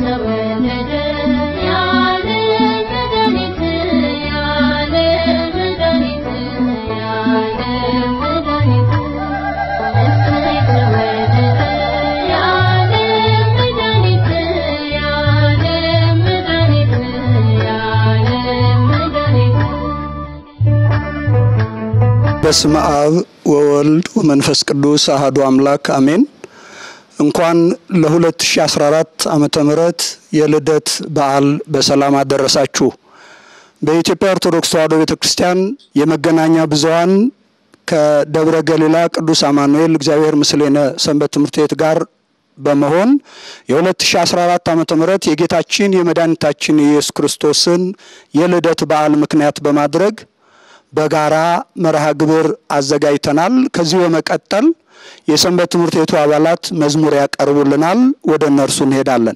በስመ አብ ወወልድ ወመንፈስ ቅዱስ አሐዱ አምላክ አሜን። እንኳን ለ2014 ዓመተ ምህረት የልደት በዓል በሰላም አደረሳችሁ። በኢትዮጵያ ኦርቶዶክስ ተዋሕዶ ቤተክርስቲያን የመገናኛ ብዙሃን ከደብረ ገሊላ ቅዱስ አማኑኤል እግዚአብሔር ምስሌነ ሰንበት ትምህርት ቤት ጋር በመሆን የ2014 ዓመተ ምህረት የጌታችን የመድኃኒታችን ኢየሱስ ክርስቶስን የልደት በዓል ምክንያት በማድረግ በጋራ መርሃ ግብር አዘጋጅተናል። ከዚህ በመቀጠል የሰንበት ትምህርት ቤቱ አባላት መዝሙር ያቀርቡልናል። ወደ እነርሱ እንሄዳለን።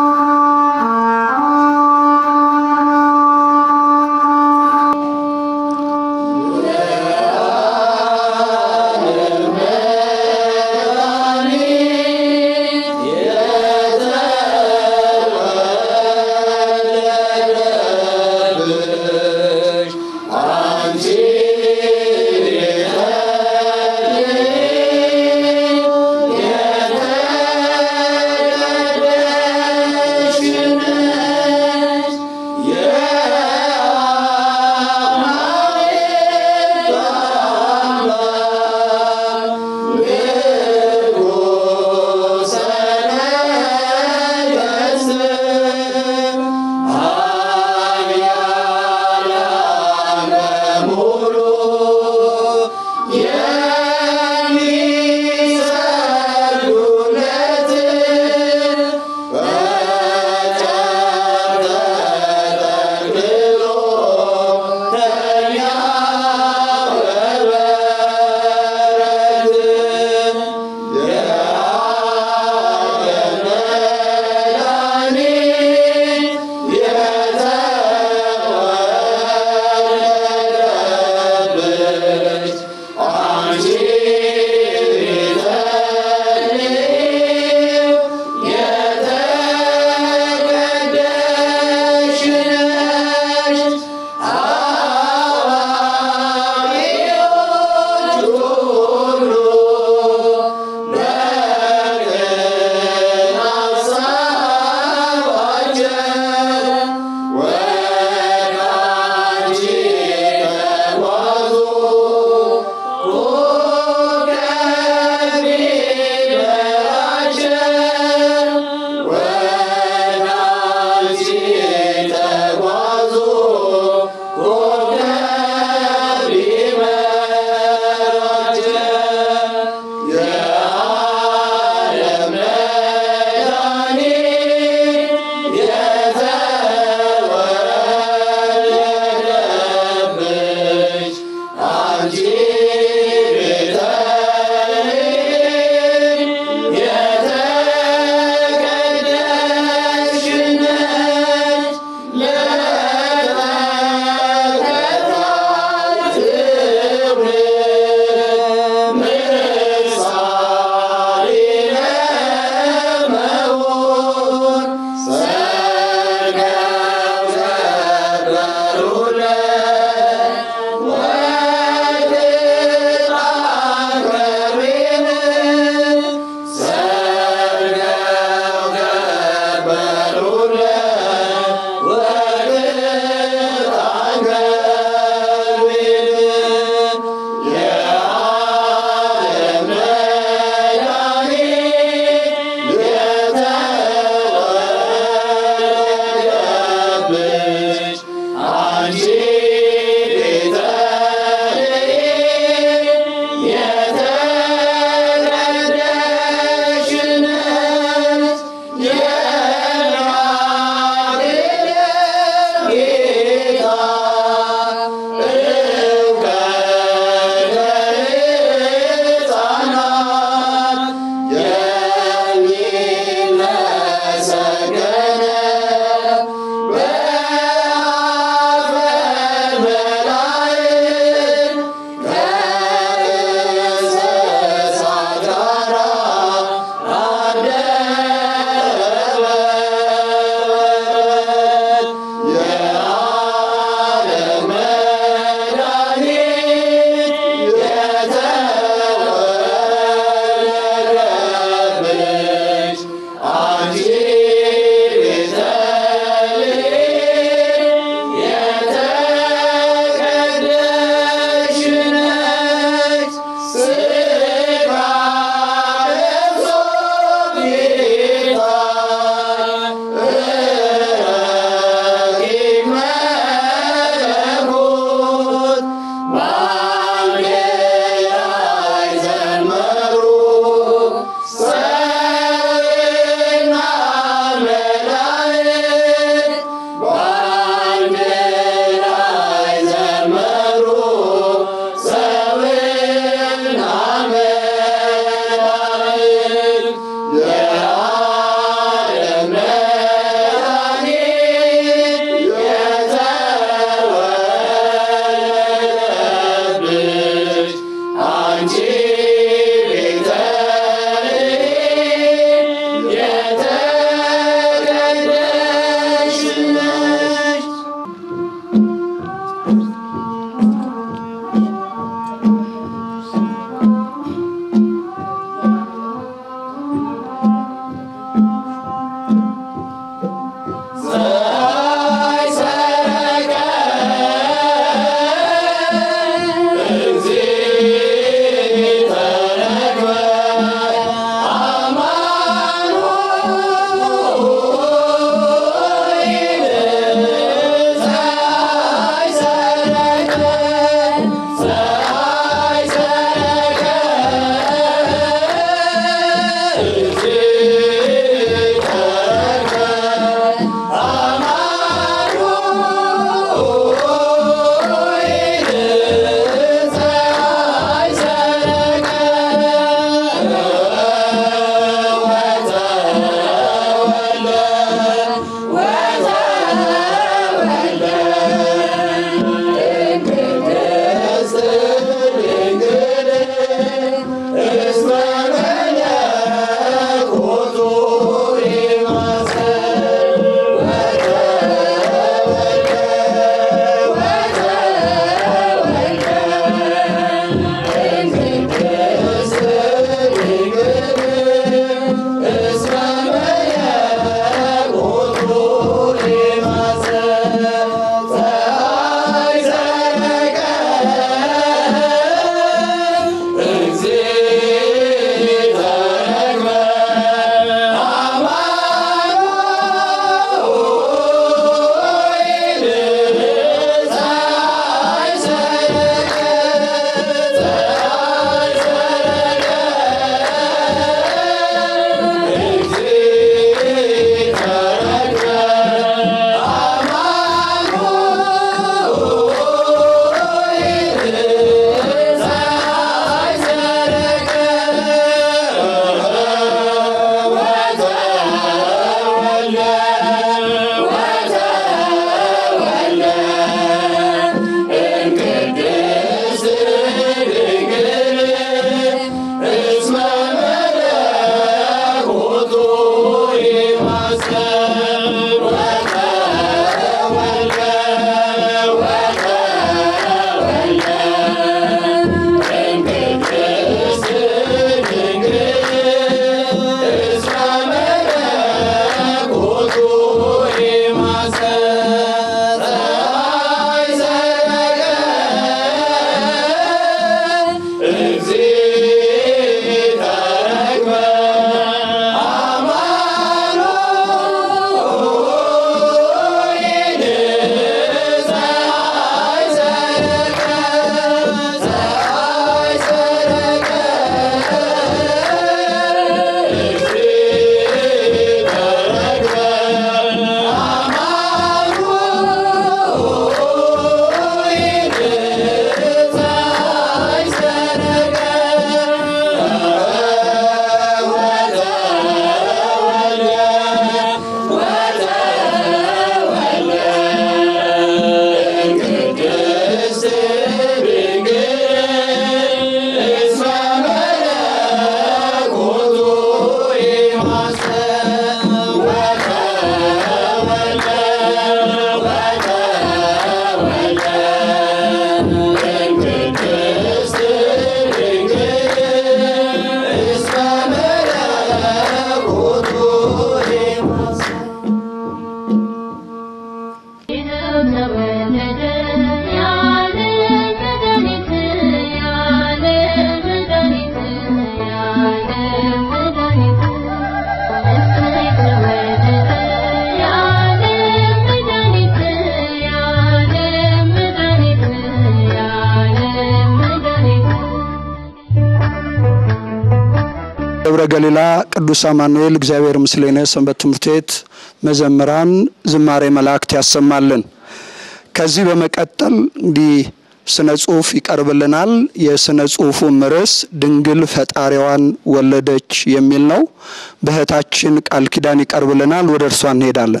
ደብረ ገሊላ ቅዱስ አማኑኤል እግዚአብሔር ምስሌነ ሰንበት ትምህርት ቤት መዘምራን ዝማሬ መላእክት ያሰማልን። ከዚህ በመቀጠል እንግዲህ ስነ ጽሁፍ ይቀርብልናል። የስነ ጽሁፉ ርዕስ ድንግል ፈጣሪዋን ወለደች የሚል ነው። በእህታችን ቃል ኪዳን ይቀርብልናል። ወደ እርሷ እንሄዳለን።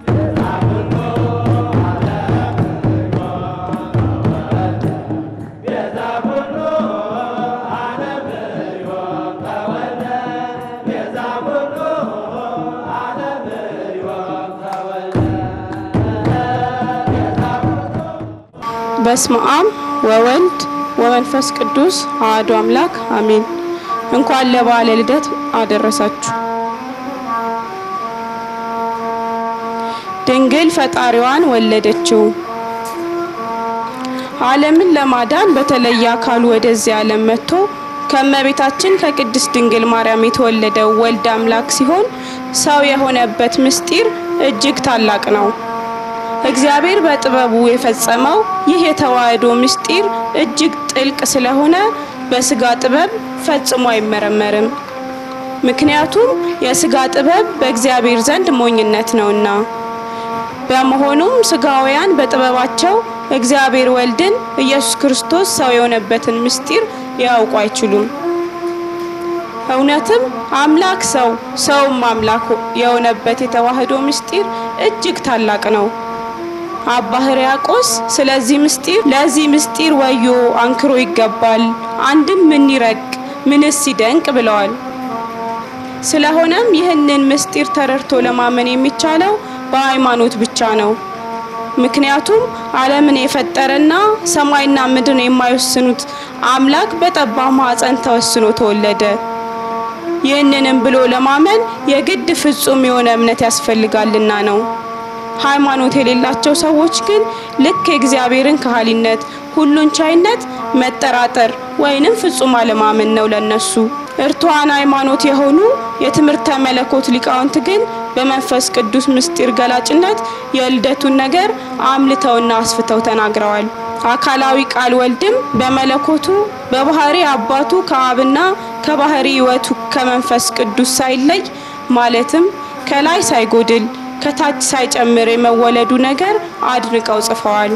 በስመ አብ ወወልድ ወመንፈስ ቅዱስ አሐዱ አምላክ አሜን። እንኳን ለበዓለ ልደት አደረሳችሁ። ድንግል ፈጣሪዋን ወለደችው። ዓለምን ለማዳን በተለየ አካሉ ወደዚህ ዓለም መጥቶ ከመቤታችን ከቅድስት ድንግል ማርያም የተወለደው ወልድ አምላክ ሲሆን ሰው የሆነበት ምስጢር እጅግ ታላቅ ነው። እግዚአብሔር በጥበቡ የፈጸመው ይህ የተዋህዶ ምስጢር እጅግ ጥልቅ ስለሆነ በስጋ ጥበብ ፈጽሞ አይመረመርም። ምክንያቱም የስጋ ጥበብ በእግዚአብሔር ዘንድ ሞኝነት ነውና። በመሆኑም ስጋውያን በጥበባቸው እግዚአብሔር ወልድን ኢየሱስ ክርስቶስ ሰው የሆነበትን ምስጢር ያውቁ አይችሉም። እውነትም አምላክ ሰው ሰውም አምላክ የሆነበት የተዋህዶ ምስጢር እጅግ ታላቅ ነው። አባ ሕርያቆስ ስለዚህ ምስጢር ወዮ አንክሮ ይገባል፣ አንድም ምን ይረቅ ምንስ ይደንቅ ብለዋል። ስለሆነም ይህንን ምስጢር ተረድቶ ለማመን የሚቻለው በሃይማኖት ብቻ ነው። ምክንያቱም ዓለምን የፈጠረና ሰማይና ምድርን የማይወስኑት አምላክ በጠባብ ማኅፀን ተወስኖ ተወለደ። ይህንንም ብሎ ለማመን የግድ ፍጹም የሆነ እምነት ያስፈልጋልና ነው። ሃይማኖት የሌላቸው ሰዎች ግን ልክ እግዚአብሔርን ከሃሊነት ሁሉን ቻይነት መጠራጠር ወይንም ፍጹም አለማመን ነው ለነሱ። እርቷን ሃይማኖት የሆኑ የትምህርተ መለኮት ሊቃውንት ግን በመንፈስ ቅዱስ ምስጢር ገላጭነት የልደቱን ነገር አምልተውና አስፍተው ተናግረዋል። አካላዊ ቃል ወልድም በመለኮቱ በባህሪ አባቱ ከአብና ከባህሪ ሕይወቱ ከመንፈስ ቅዱስ ሳይለይ ማለትም ከላይ ሳይጎድል ከታች ሳይጨምር የመወለዱ ነገር አድንቀው ጽፈዋል።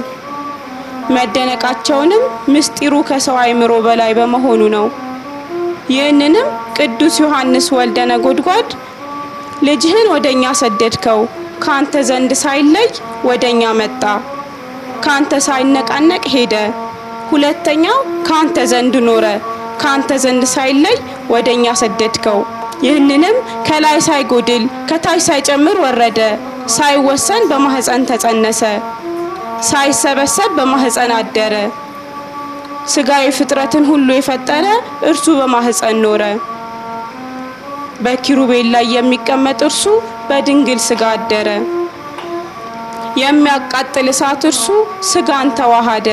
መደነቃቸውንም ምስጢሩ ከሰው አይምሮ በላይ በመሆኑ ነው። ይህንንም ቅዱስ ዮሐንስ ወልደ ነጎድጓድ ልጅህን ወደኛ ሰደድከው፣ ካንተ ዘንድ ሳይለይ ወደኛ መጣ፣ ካንተ ሳይነቃነቅ ሄደ፣ ሁለተኛው ካንተ ዘንድ ኖረ፣ ካንተ ዘንድ ሳይለይ ወደኛ ሰደድከው፣ ይህንንም ከላይ ሳይጎድል ከታች ሳይጨምር ወረደ፣ ሳይወሰን በማህፀን ተጸነሰ፣ ሳይሰበሰብ በማህፀን አደረ፣ ስጋዊ ፍጥረትን ሁሉ የፈጠረ እርሱ በማህፀን ኖረ፣ በኪሩቤል ላይ የሚቀመጥ እርሱ በድንግል ስጋ አደረ፣ የሚያቃጥል እሳት እርሱ ስጋን ተዋሃደ፣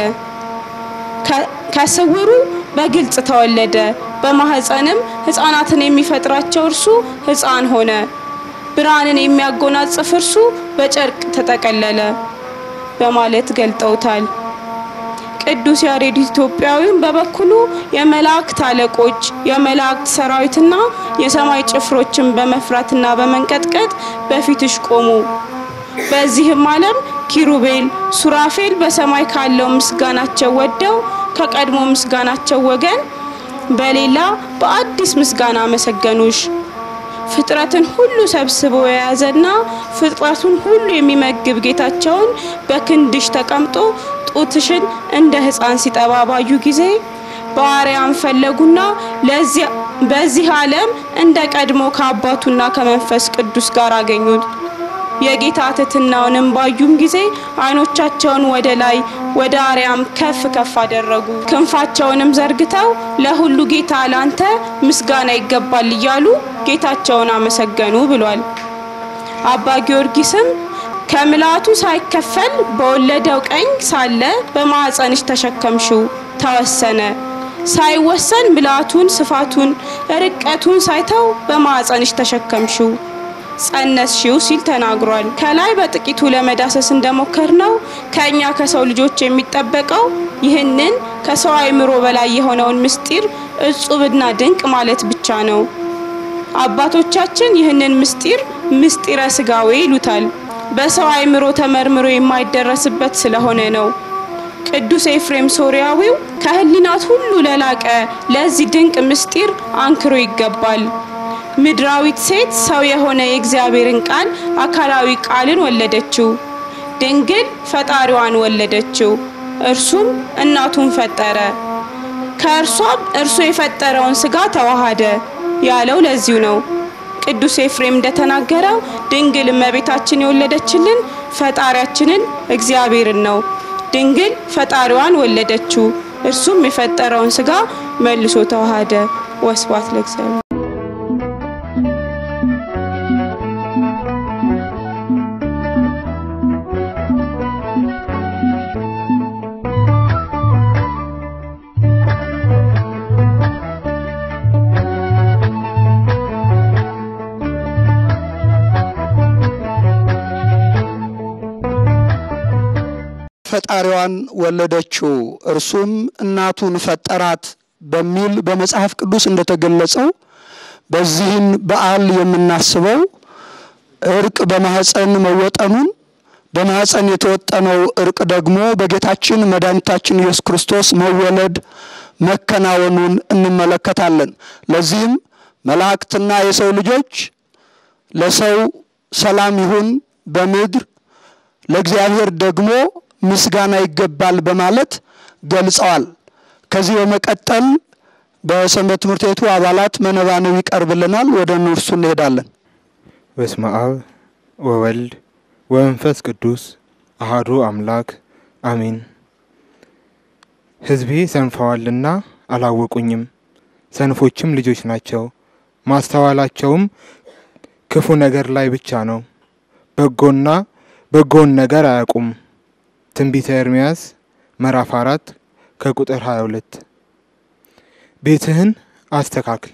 ከስውሩ በግልጽ ተወለደ፣ በማህፀንም ሕፃናትን የሚፈጥራቸው እርሱ ሕፃን ሆነ፣ ብርሃንን የሚያጎናጽፍ እርሱ በጨርቅ ተጠቀለለ በማለት ገልጠውታል። ቅዱስ ያሬድ ኢትዮጵያዊም በበኩሉ የመላእክት አለቆች የመላእክት ሰራዊትና የሰማይ ጭፍሮችን በመፍራትና በመንቀጥቀጥ በፊትሽ ቆሙ፣ በዚህም ዓለም ኪሩቤል ሱራፌል በሰማይ ካለው ምስጋናቸው ወደው ከቀድሞ ምስጋናቸው ወገን በሌላ በአዲስ ምስጋና መሰገኑሽ። ፍጥረትን ሁሉ ሰብስቦ የያዘና ፍጥረቱን ሁሉ የሚመግብ ጌታቸውን በክንድሽ ተቀምጦ ጡትሽን እንደ ሕፃን ሲጠባ ባዩ ጊዜ በአርያም ፈለጉና በዚህ ዓለም እንደ ቀድሞ ከአባቱና ከመንፈስ ቅዱስ ጋር አገኙት። የጌታ ትሕትናውንም ባዩም ጊዜ ዓይኖቻቸውን ወደ ላይ ወደ አርያም ከፍ ከፍ አደረጉ። ክንፋቸውንም ዘርግተው ለሁሉ ጌታ ላንተ ምስጋና ይገባል እያሉ ጌታቸውን አመሰገኑ ብሏል። አባ ጊዮርጊስም ከምላቱ ሳይከፈል በወለደው ቀኝ ሳለ በማህፀንሽ ተሸከምሽው ተወሰነ፣ ሳይወሰን ምላቱን ስፋቱን ርቀቱን ሳይተው በማህፀንሽ ተሸከምሽው ጸነስሽው ሲል ተናግሯል። ከላይ በጥቂቱ ለመዳሰስ እንደሞከርነው ከኛ ከሰው ልጆች የሚጠበቀው ይህንን ከሰው አይምሮ በላይ የሆነውን ምስጢር እጹብና ድንቅ ማለት ብቻ ነው። አባቶቻችን ይህንን ምስጢረ ሥጋዌ ይሉታል። በሰው አእምሮ ተመርምሮ የማይደረስበት ስለሆነ ነው። ቅዱስ ኤፍሬም ሶርያዊው ከህሊናት ሁሉ ለላቀ ለዚህ ድንቅ ምስጢር አንክሮ ይገባል። ምድራዊት ሴት ሰው የሆነ የእግዚአብሔርን ቃል አካላዊ ቃልን ወለደችው። ድንግል ፈጣሪዋን ወለደችው፣ እርሱም እናቱን ፈጠረ። ከእርሷም እርሱ የፈጠረውን ሥጋ ተዋሃደ ያለው ለዚሁ ነው። ቅዱስ ኤፍሬም እንደተናገረው ድንግል እመቤታችን የወለደችልን ፈጣሪያችንን እግዚአብሔርን ነው። ድንግል ፈጣሪዋን ወለደችው፣ እርሱም የፈጠረውን ሥጋ መልሶ ተዋሃደ። ወስብሐት ለእግዚአብሔር። ፈጣሪዋን ወለደችው እርሱም እናቱን ፈጠራት በሚል በመጽሐፍ ቅዱስ እንደተገለጸው በዚህን በዓል የምናስበው እርቅ በማህፀን መወጠኑን በማህፀን የተወጠነው እርቅ ደግሞ በጌታችን መድኃኒታችን ኢየሱስ ክርስቶስ መወለድ መከናወኑን እንመለከታለን። ለዚህም መላእክትና የሰው ልጆች ለሰው ሰላም ይሁን በምድር ለእግዚአብሔር ደግሞ ምስጋና ይገባል በማለት ገልጸዋል። ከዚህ በመቀጠል በሰንበት ትምህርት ቤቱ አባላት መነባነብ ይቀርብልናል። ወደ እርሱ እንሄዳለን። በስመ አብ ወወልድ ወመንፈስ ቅዱስ አሐዱ አምላክ አሜን። ሕዝቤ ሰንፈዋልና አላወቁኝም፣ ሰንፎችም ልጆች ናቸው። ማስተዋላቸውም ክፉ ነገር ላይ ብቻ ነው፣ በጎን ነገር አያውቁም። ትንቢተ ኤርምያስ ምዕራፍ 4 ከቁጥር 22። ቤትህን አስተካክል፣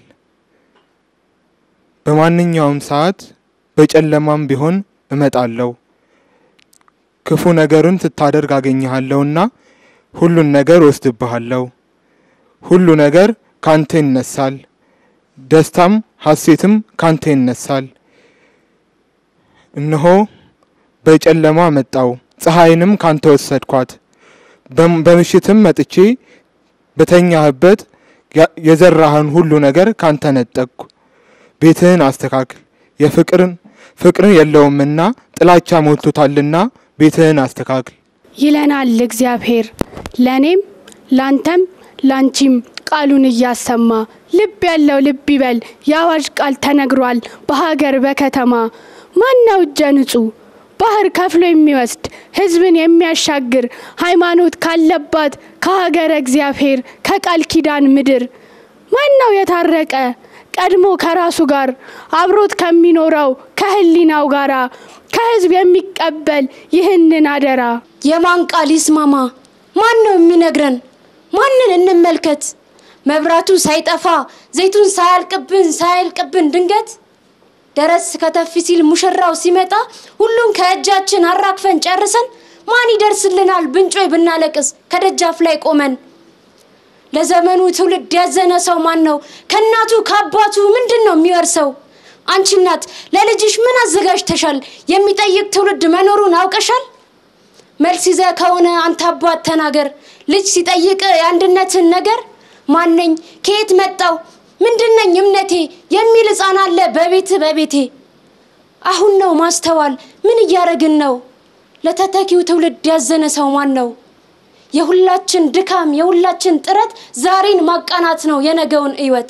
በማንኛውም ሰዓት በጨለማም ቢሆን እመጣለሁ። ክፉ ነገርን ስታደርግ አገኘሃለሁና ሁሉን ነገር ወስድብሃለሁ። ሁሉ ነገር ካንተ ይነሳል፣ ደስታም ሐሴትም ካንተ ይነሳል። እነሆ በጨለማ መጣው፣ ፀሐይንም ካንተ ወሰድኳት። በምሽትም መጥቼ በተኛህበት የዘራህን ሁሉ ነገር ካንተ ነጠቅኩ። ቤትህን አስተካክል፣ ፍቅርን የለውምና ጥላቻ ሞልቶታልና ቤትህን አስተካክል ይለናል እግዚአብሔር። ለኔም ላንተም ላንቺም ቃሉን እያሰማ ልብ ያለው ልብ ይበል። ያዋጅ ቃል ተነግሯል በሀገር በከተማ። ማነው እጀ ንጹህ ባህር ከፍሎ የሚወስድ ሕዝብን የሚያሻግር ሃይማኖት ካለባት ከሀገር እግዚአብሔር ከቃል ኪዳን ምድር? ማነው የታረቀ ቀድሞ ከራሱ ጋር አብሮት ከሚኖረው ከህሊናው ጋራ ከሕዝብ የሚቀበል ይህንን አደራ? የማን ቃል ይስማማ? ማነው የሚነግረን? ማንን እንመልከት? መብራቱ ሳይጠፋ ዘይቱን ሳያልቅብን ድንገት ደረስ ከተፍ ሲል ሙሽራው ሲመጣ ሁሉን ከእጃችን አራክፈን ጨርሰን ማን ይደርስልናል ብንጮይ ብናለቅስ ከደጃፍ ላይ ቆመን? ለዘመኑ ትውልድ ያዘነ ሰው ማን ነው? ከናቱ ከአባቱ ምንድነው የሚወርሰው? አንቺ እናት ለልጅሽ ምን አዘጋጅተሻል? የሚጠይቅ ትውልድ መኖሩን አውቀሻል? መልስ ይዘህ ከሆነ አንተ አባት ተናገር። ልጅ ሲጠይቅ የአንድነትን ነገር ማንነኝ ከየት መጣው ምንድነኝ እምነቴ የሚል ሕፃን አለ በቤቴ። አሁን ነው ማስተዋል ምን እያረግን ነው? ለተተኪው ትውልድ ያዘነ ሰው ማን ነው? የሁላችን ድካም የሁላችን ጥረት ዛሬን ማቃናት ነው የነገውን ሕይወት።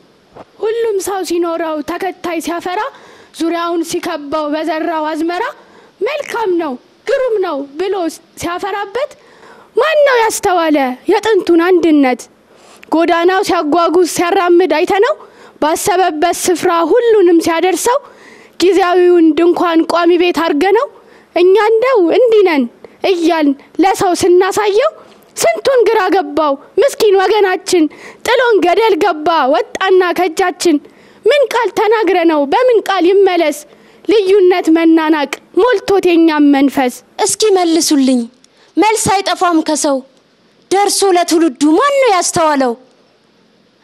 ሁሉም ሰው ሲኖረው ተከታይ ሲያፈራ ዙሪያውን ሲከባው በዘራው አዝመራ መልካም ነው ግሩም ነው ብሎ ሲያፈራበት ማን ነው ያስተዋለ የጥንቱን አንድነት? ጎዳናው ሲያጓጉዝ ሲያራምድ አይተነው ባሰበበት ስፍራ ሁሉንም ሲያደርሰው ጊዜያዊውን ድንኳን ቋሚ ቤት አርገነው እኛ እንደው እንዲነን እያልን ለሰው ስናሳየው ስንቱን ግራ ገባው ምስኪን ወገናችን። ጥሎን ገደል ገባ ወጣና ከጃችን። ምን ቃል ተናግረነው በምን ቃል ይመለስ? ልዩነት መናናቅ ሞልቶት የኛም መንፈስ። እስኪ መልሱልኝ መልስ አይጠፋም ከሰው ደርሶ ለትውልዱ ማን ነው ያስተዋለው?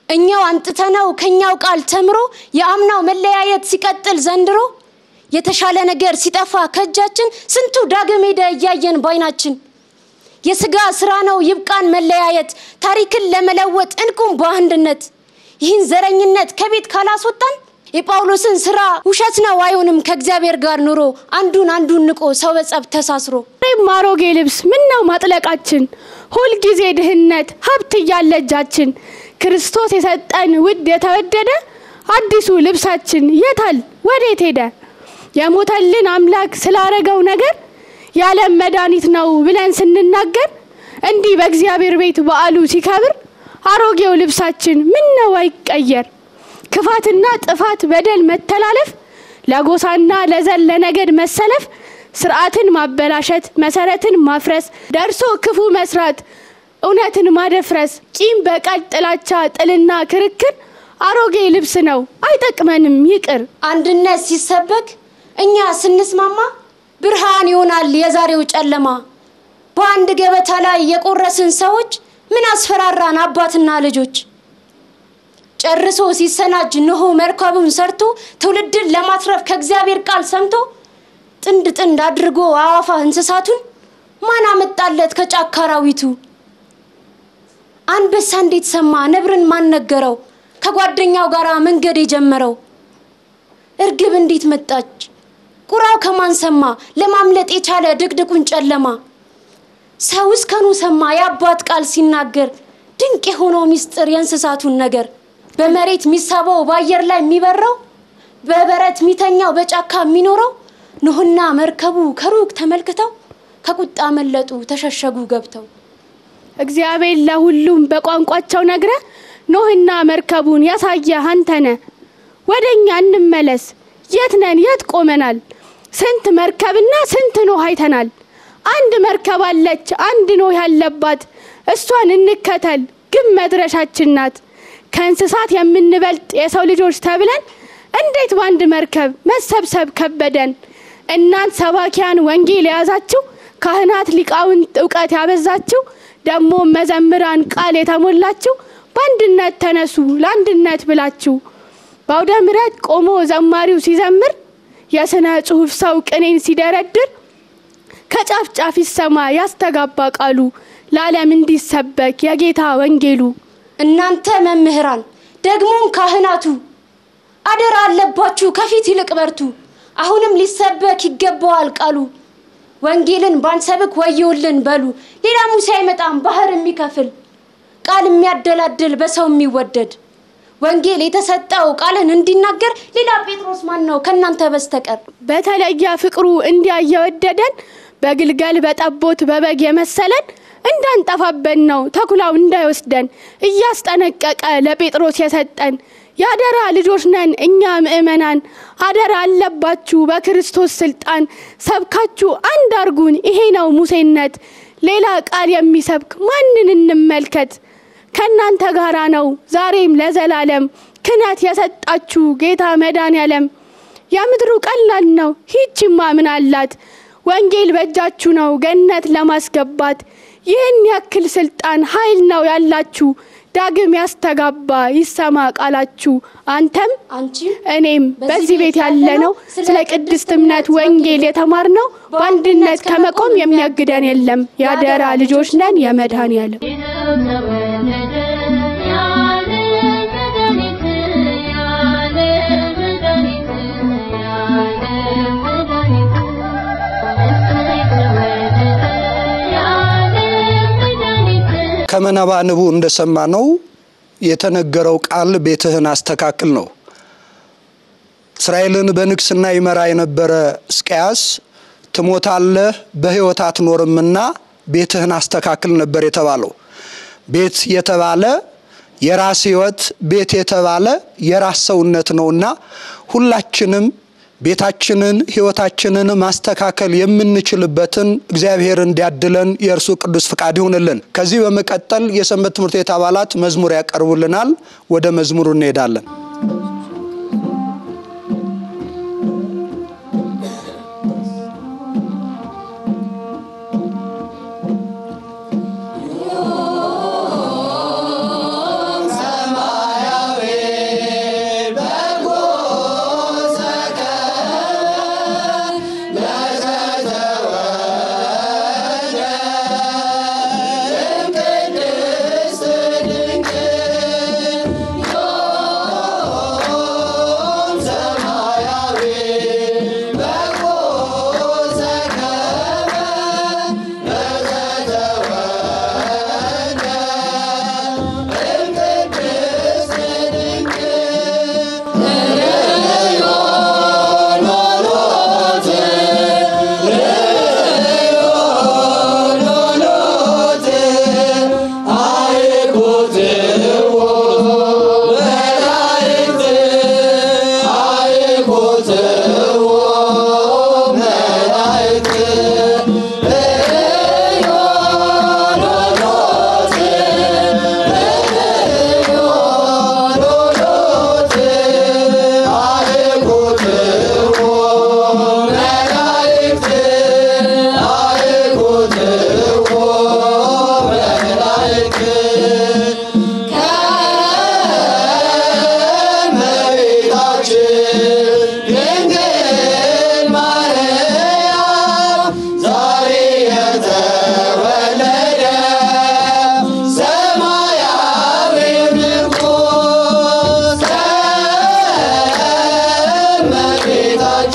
እኛው አንጥተነው ከኛው ቃል ተምሮ የአምናው መለያየት ሲቀጥል ዘንድሮ የተሻለ ነገር ሲጠፋ ከእጃችን ስንቱ ዳግም ሄደ እያየን ባይናችን የስጋ ስራ ነው ይብቃን መለያየት ታሪክን ለመለወጥ እንቁም በአንድነት ይህን ዘረኝነት ከቤት ካላስወጣን የጳውሎስን ስራ ውሸት ነው አይሆንም ከእግዚአብሔር ጋር ኑሮ አንዱን ንቆ ሰው በጸብ ተሳስሮ ማሮጌ ልብስ ምነው ማጥለቃችን ሁሉ ጊዜ ድህነት ሀብት ያለጃችን ክርስቶስ የሰጠን ውድ የተወደደ አዲሱ ልብሳችን የታል ወዴት ሄደ የሞተልን አምላክ ስላረገው ነገር ያለም መድኃኒት ነው ብለን ስንናገር እንዲህ በእግዚአብሔር ቤት በዓሉ ሲከብር አሮጌው ልብሳችን ምነው አይቀየር ክፋትና ጥፋት በደል መተላለፍ ለጎሳና ለዘር ለነገድ መሰለፍ ስርዓትን ማበላሸት መሰረትን ማፍረስ ደርሶ ክፉ መስራት እውነትን ማደፍረስ ቂም በቀል ጥላቻ ጥልና ክርክር አሮጌ ልብስ ነው አይጠቅመንም ይቅር አንድነት ሲሰበክ እኛ ስንስማማ ብርሃን ይሆናል የዛሬው ጨለማ በአንድ ገበታ ላይ የቆረስን ሰዎች ምን አስፈራራን አባትና ልጆች ጨርሶ ሲሰናጅ ነው መርከቡን ሰርቶ ትውልድን ለማትረፍ ከእግዚአብሔር ቃል ሰምቶ ጥንድ አድርጎ አዋፋ እንስሳቱን ማን አመጣለት ከጫካራዊቱ አንበሳ እንዴት ሰማ ነብርን ማን ነገረው ከጓደኛው ጋር መንገድ የጀመረው እርግብ እንዴት መጣች ቁራው ከማን ሰማ ለማምለጥ የቻለ ድቅድቁን ጨለማ ሰውስ ከኑ ሰማ ያባት ቃል ሲናገር ድንቅ የሆነው ሚስጥር የእንስሳቱን ነገር በመሬት ሚሳበው በአየር ላይ የሚበረው በበረት ሚተኛው በጫካ የሚኖረው ኖህና መርከቡ ከሩቅ ተመልክተው ከቁጣ መለጡ ተሸሸጉ ገብተው እግዚአብሔር ለሁሉም በቋንቋቸው ነግረ ኖህና መርከቡን ያሳየ አንተነ ወደኛ እንመለስ የት ነን የት ቆመናል ስንት መርከብና ስንት ኖህ አይተናል አንድ መርከብ አለች አንድ ኖህ ያለባት እሷን እንከተል ግን መድረሻችን ናት ከእንስሳት የምንበልጥ የሰው ልጆች ተብለን እንዴት ባንድ መርከብ መሰብሰብ ከበደን እናንት ሰባኪያን ወንጌል ያዛችሁ ካህናት ሊቃውንት ዕውቀት ያበዛችሁ ደሞ መዘምራን ቃል የተሞላችሁ ባንድነት ተነሱ ለአንድነት ብላችሁ ባውደ ምሕረት ቆሞ ዘማሪው ሲዘምር የስነ ጽሁፍ ሰው ቅኔን ሲደረድር ከጫፍ ጫፍ ይሰማ ያስተጋባ ቃሉ ለዓለም እንዲሰበክ የጌታ ወንጌሉ እናንተ መምህራን ደግሞም ካህናቱ አደራ አለባችሁ ከፊት ይልቅ በርቱ አሁንም ሊሰበክ ይገባዋል ቃሉ ወንጌልን ባንሰብክ ወዮልን በሉ ሌላ ሙሴ አይመጣም ባህር የሚከፍል ቃል የሚያደላድል በሰው የሚወደድ ወንጌል የተሰጠው ቃልን እንዲናገር ሌላ ጴጥሮስ ማን ነው ከናንተ በስተቀር በተለየ ፍቅሩ እንዲያየወደደን በግልገል በጠቦት በበግ የመሰለን እንዳንጠፋበን ነው ተኩላው እንዳይወስደን እያስጠነቀቀ ለጴጥሮስ የሰጠን ያደራ ልጆች ነን እኛ ምእመናን አደራ አለባችሁ በክርስቶስ ስልጣን ሰብካችሁ አንድ አርጉን ይሄ ነው ሙሴነት ሌላ ቃል የሚሰብክ ማንን እንመልከት ከናንተ ጋራ ነው ዛሬም ለዘላለም ክነት የሰጣችሁ ጌታ መድኃኒዓለም ያምድሩ ቀላል ነው ሂቺማ ምን አላት ወንጌል በእጃችሁ ነው ገነት ለማስገባት ይህን ያክል ስልጣን ኃይል ነው ያላችሁ ዳግም ያስተጋባ ይሰማ ቃላችሁ አንተም አንቺም እኔም በዚህ ቤት ያለነው ስለ ቅድስት እምነት ወንጌል የተማርነው በአንድነት ከመቆም የሚያግደን የለም ያደራ ልጆች ነን የመድኃኒዓለም ከመናባንቡ እንደሰማነው የተነገረው ቃል ቤትህን አስተካክል ነው እስራኤልን በንግስና ይመራ የነበረ ሕዝቅያስ ትሞታለህ በህይወት አትኖርምና ቤትህን አስተካክል ነበር የተባለው ቤት የተባለ የራስ ህይወት ቤት የተባለ የራስ ሰውነት ነውና ሁላችንም ቤታችንን ህይወታችንን ማስተካከል የምንችልበትን እግዚአብሔር እንዲያድለን የእርሱ ቅዱስ ፍቃድ ይሁንልን ከዚህ በመቀጠል የሰንበት ትምህርት ቤት አባላት መዝሙር ያቀርቡልናል ወደ መዝሙሩ እንሄዳለን ሰማይ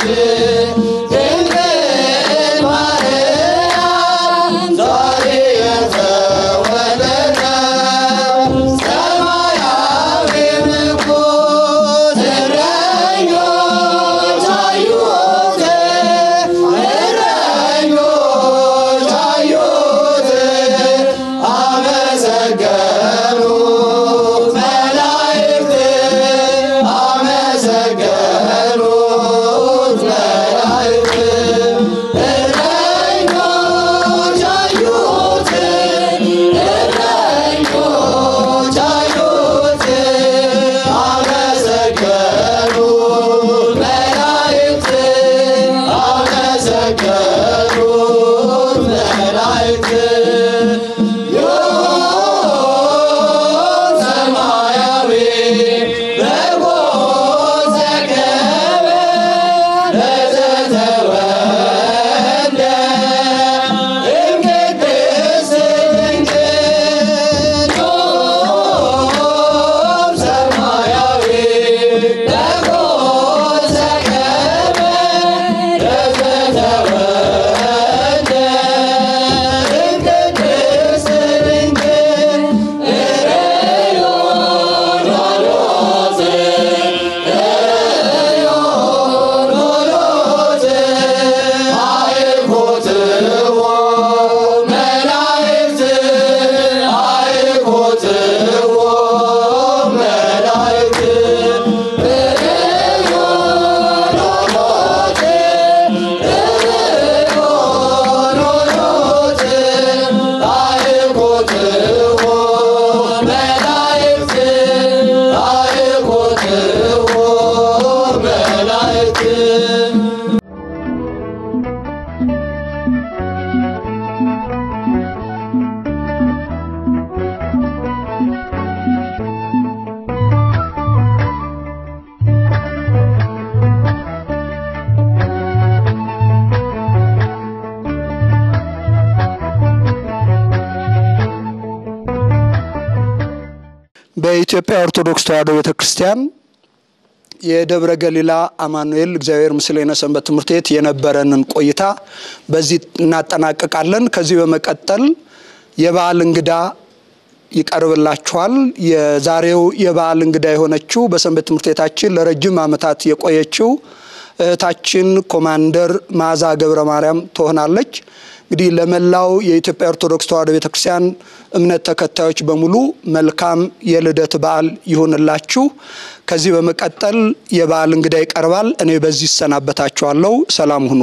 በኢትዮጵያ ኦርቶዶክስ ተዋሕዶ ቤተክርስቲያን የደብረ ገሊላ አማኑኤል እግዚአብሔር ምስሌነ ሰንበት ትምህርት ቤት የነበረንን ቆይታ በዚህ እናጠናቀቃለን። ከዚህ በመቀጠል የበዓል እንግዳ ይቀርብላችኋል። የዛሬው የበዓል እንግዳ የሆነችው በሰንበት ትምህርት ቤታችን ለረጅም ዓመታት የቆየችው እህታችን ኮማንደር ማዛ ገብረ ማርያም ትሆናለች። እንግዲህ ለመላው የኢትዮጵያ ኦርቶዶክስ ተዋሕዶ ቤተክርስቲያን እምነት ተከታዮች በሙሉ መልካም የልደት በዓል ይሁንላችሁ። ከዚህ በመቀጠል የበዓል እንግዳ ይቀርባል። እኔ በዚህ ሰናበታችኋለሁ። ሰላም ሁኑ።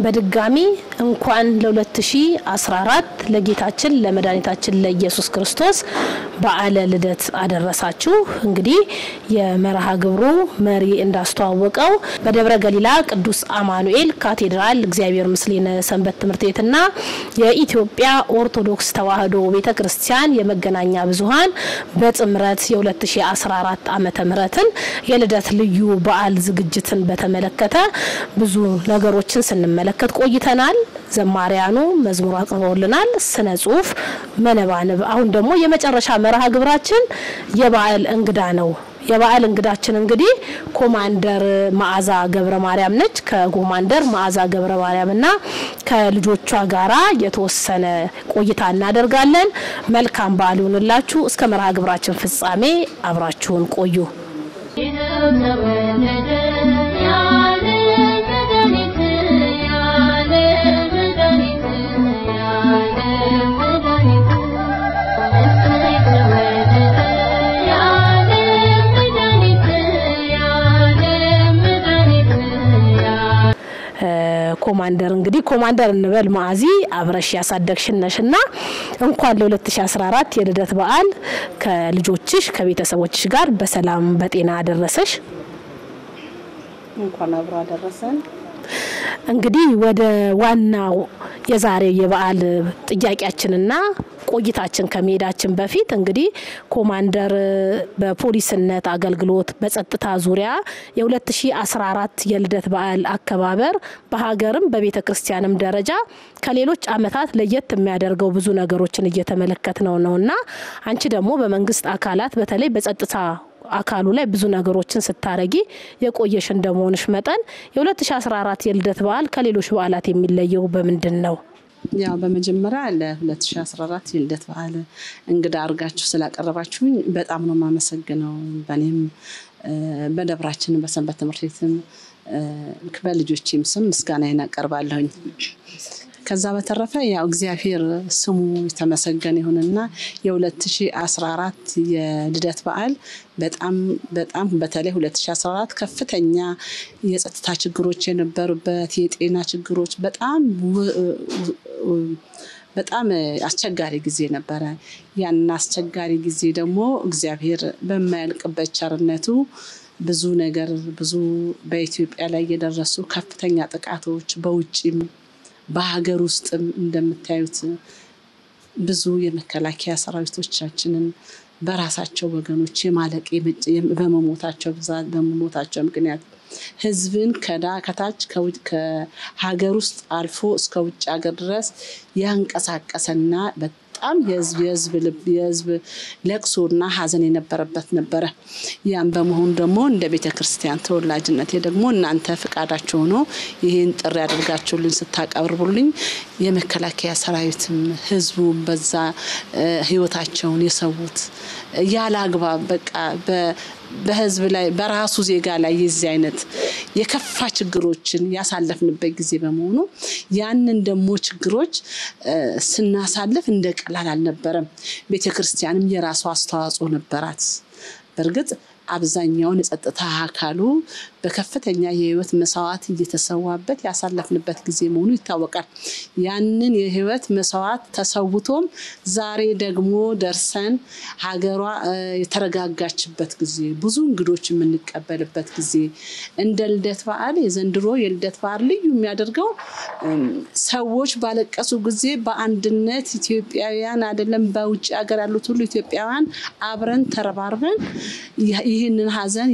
በድጋሚ እንኳን ለ2014 ለጌታችን ለመድኃኒታችን ለኢየሱስ ክርስቶስ በዓለ ልደት አደረሳችሁ። እንግዲህ የመርሃ ግብሩ መሪ እንዳስተዋወቀው በደብረ ገሊላ ቅዱስ አማኑኤል ካቴድራል እግዚአብሔር ምስሌነ ሰንበት ትምህርት ቤትና የኢትዮጵያ ኦርቶዶክስ ተዋሕዶ ቤተክርስቲያን የመገናኛ ብዙሃን በጥምረት የ2014 ዓመተ ምህረትን የልደት ልዩ በዓል ዝግጅትን በተመለከተ ብዙ ነገሮችን ስንመለከት ቆይተናል። ዘማሪያኑ መዝሙር አቅርበውልናል፣ ስነ ጽሁፍ መነባነብ። አሁን ደግሞ የመጨረሻ መርሃ ግብራችን የበዓል እንግዳ ነው። የበዓል እንግዳችን እንግዲህ ኮማንደር መዓዛ ገብረ ማርያም ነች። ከኮማንደር መዓዛ ገብረ ማርያምና ከልጆቿ ጋራ የተወሰነ ቆይታ እናደርጋለን። መልካም በዓል ይሁንላችሁ። እስከ መርሃ ግብራችን ፍጻሜ አብራችሁን ቆዩ። ኮማንደር እንግዲህ ኮማንደር እንበል ማዚ አብረሽ ያሳደግሽነሽና እንኳን ለ2014 የልደት በዓል ከልጆችሽ ከቤተሰቦችሽ ጋር በሰላም በጤና አደረሰሽ። እንኳን አብሮ አደረሰን። እንግዲህ ወደ ዋናው የዛሬ የበዓል ጥያቄያችንና ቆይታችን ከመሄዳችን በፊት እንግዲህ ኮማንደር በፖሊስነት አገልግሎት በጸጥታ ዙሪያ የ2014 የልደት በዓል አከባበር በሀገርም በቤተክርስቲያንም ደረጃ ከሌሎች አመታት ለየት የሚያደርገው ብዙ ነገሮችን እየተመለከትነው ነውና አንቺ ደግሞ በመንግስት አካላት በተለይ በጸጥታ አካሉ ላይ ብዙ ነገሮችን ስታረጊ የቆየሽ እንደመሆንሽ መጠን የ2014 የልደት በዓል ከሌሎች በዓላት የሚለየው በምንድነው? ያው በመጀመሪያ ለ2014 የልደት በዓል እንግዳ አርጋችሁ ስላቀረባችሁኝ በጣም ነው ማመሰግነው። በኔም በደብራችን በሰንበት ትምህርት ቤትም በልጆቼም ስም ምስጋናዬን አቀርባለሁኝ። ከዛ በተረፈ ያው እግዚአብሔር ስሙ የተመሰገነ ይሁንና የ2014 የልደት በዓል በጣም በተለይ 2014 ከፍተኛ የጸጥታ ችግሮች የነበሩበት የጤና ችግሮች በጣም አስቸጋሪ ጊዜ ነበረ። ያን አስቸጋሪ ጊዜ ደግሞ እግዚአብሔር በማያልቅበት ቸርነቱ ብዙ በኢትዮጵያ ላይ የደረሱ ከፍተኛ ጥቃቶች በውጪም በሀገር ውስጥም እንደምታዩት ብዙ የመከላከያ ሰራዊቶቻችንን በራሳቸው ወገኖች የማለቅ በመሞታቸው ምክንያት ህዝብን ከታች ከሀገር ውስጥ አልፎ እስከ ውጭ ሀገር ድረስ ያንቀሳቀሰና በጣም የህዝብ ለቅሶና ሀዘን የነበረበት ነበረ። ያን በመሆኑ ደግሞ እንደ ቤተክርስቲያን ተወላጅነቴ ደግሞ እናንተ ፍቃዳችሁ ሆኖ ይሄን ጥሪ አድርጋችሁልን ስታቀርቡልኝ የመከላከያ ሰራዊትም ህዝቡ በዛ ህይወታቸውን የሰውት ያላግባብ በቃ በህዝብ ላይ በራሱ ዜጋ ላይ የዚህ አይነት የከፋ ችግሮችን ያሳለፍንበት ጊዜ በመሆኑ ያንን ደግሞ ችግሮች ስናሳልፍ እንደቀላል አልነበረም። ቤተክርስቲያንም የራሷ አስተዋጽኦ ነበራት። በርግጥ አብዛኛውን የጸጥታ አካሉ በከፍተኛ የህይወት መስዋዕት እየተሰዋበት ያሳለፍንበት ጊዜ መሆኑ ይታወቃል። ያንን የህይወት መስዋዕት ተሰውቶም ዛሬ ደግሞ ደርሰን ሀገሯ የተረጋጋችበት ጊዜ ብዙ እንግዶች የምንቀበልበት ጊዜ እንደ ልደት በዓል የዘንድሮ የልደት በዓል ልዩ የሚያደርገው ሰዎች ባለቀሱ ጊዜ በአንድነት ኢትዮጵያውያን አይደለም በውጭ ሀገር ያሉት ሁሉ ኢትዮጵያውያን አብረን ተረባርበን ይህንን ሀዘን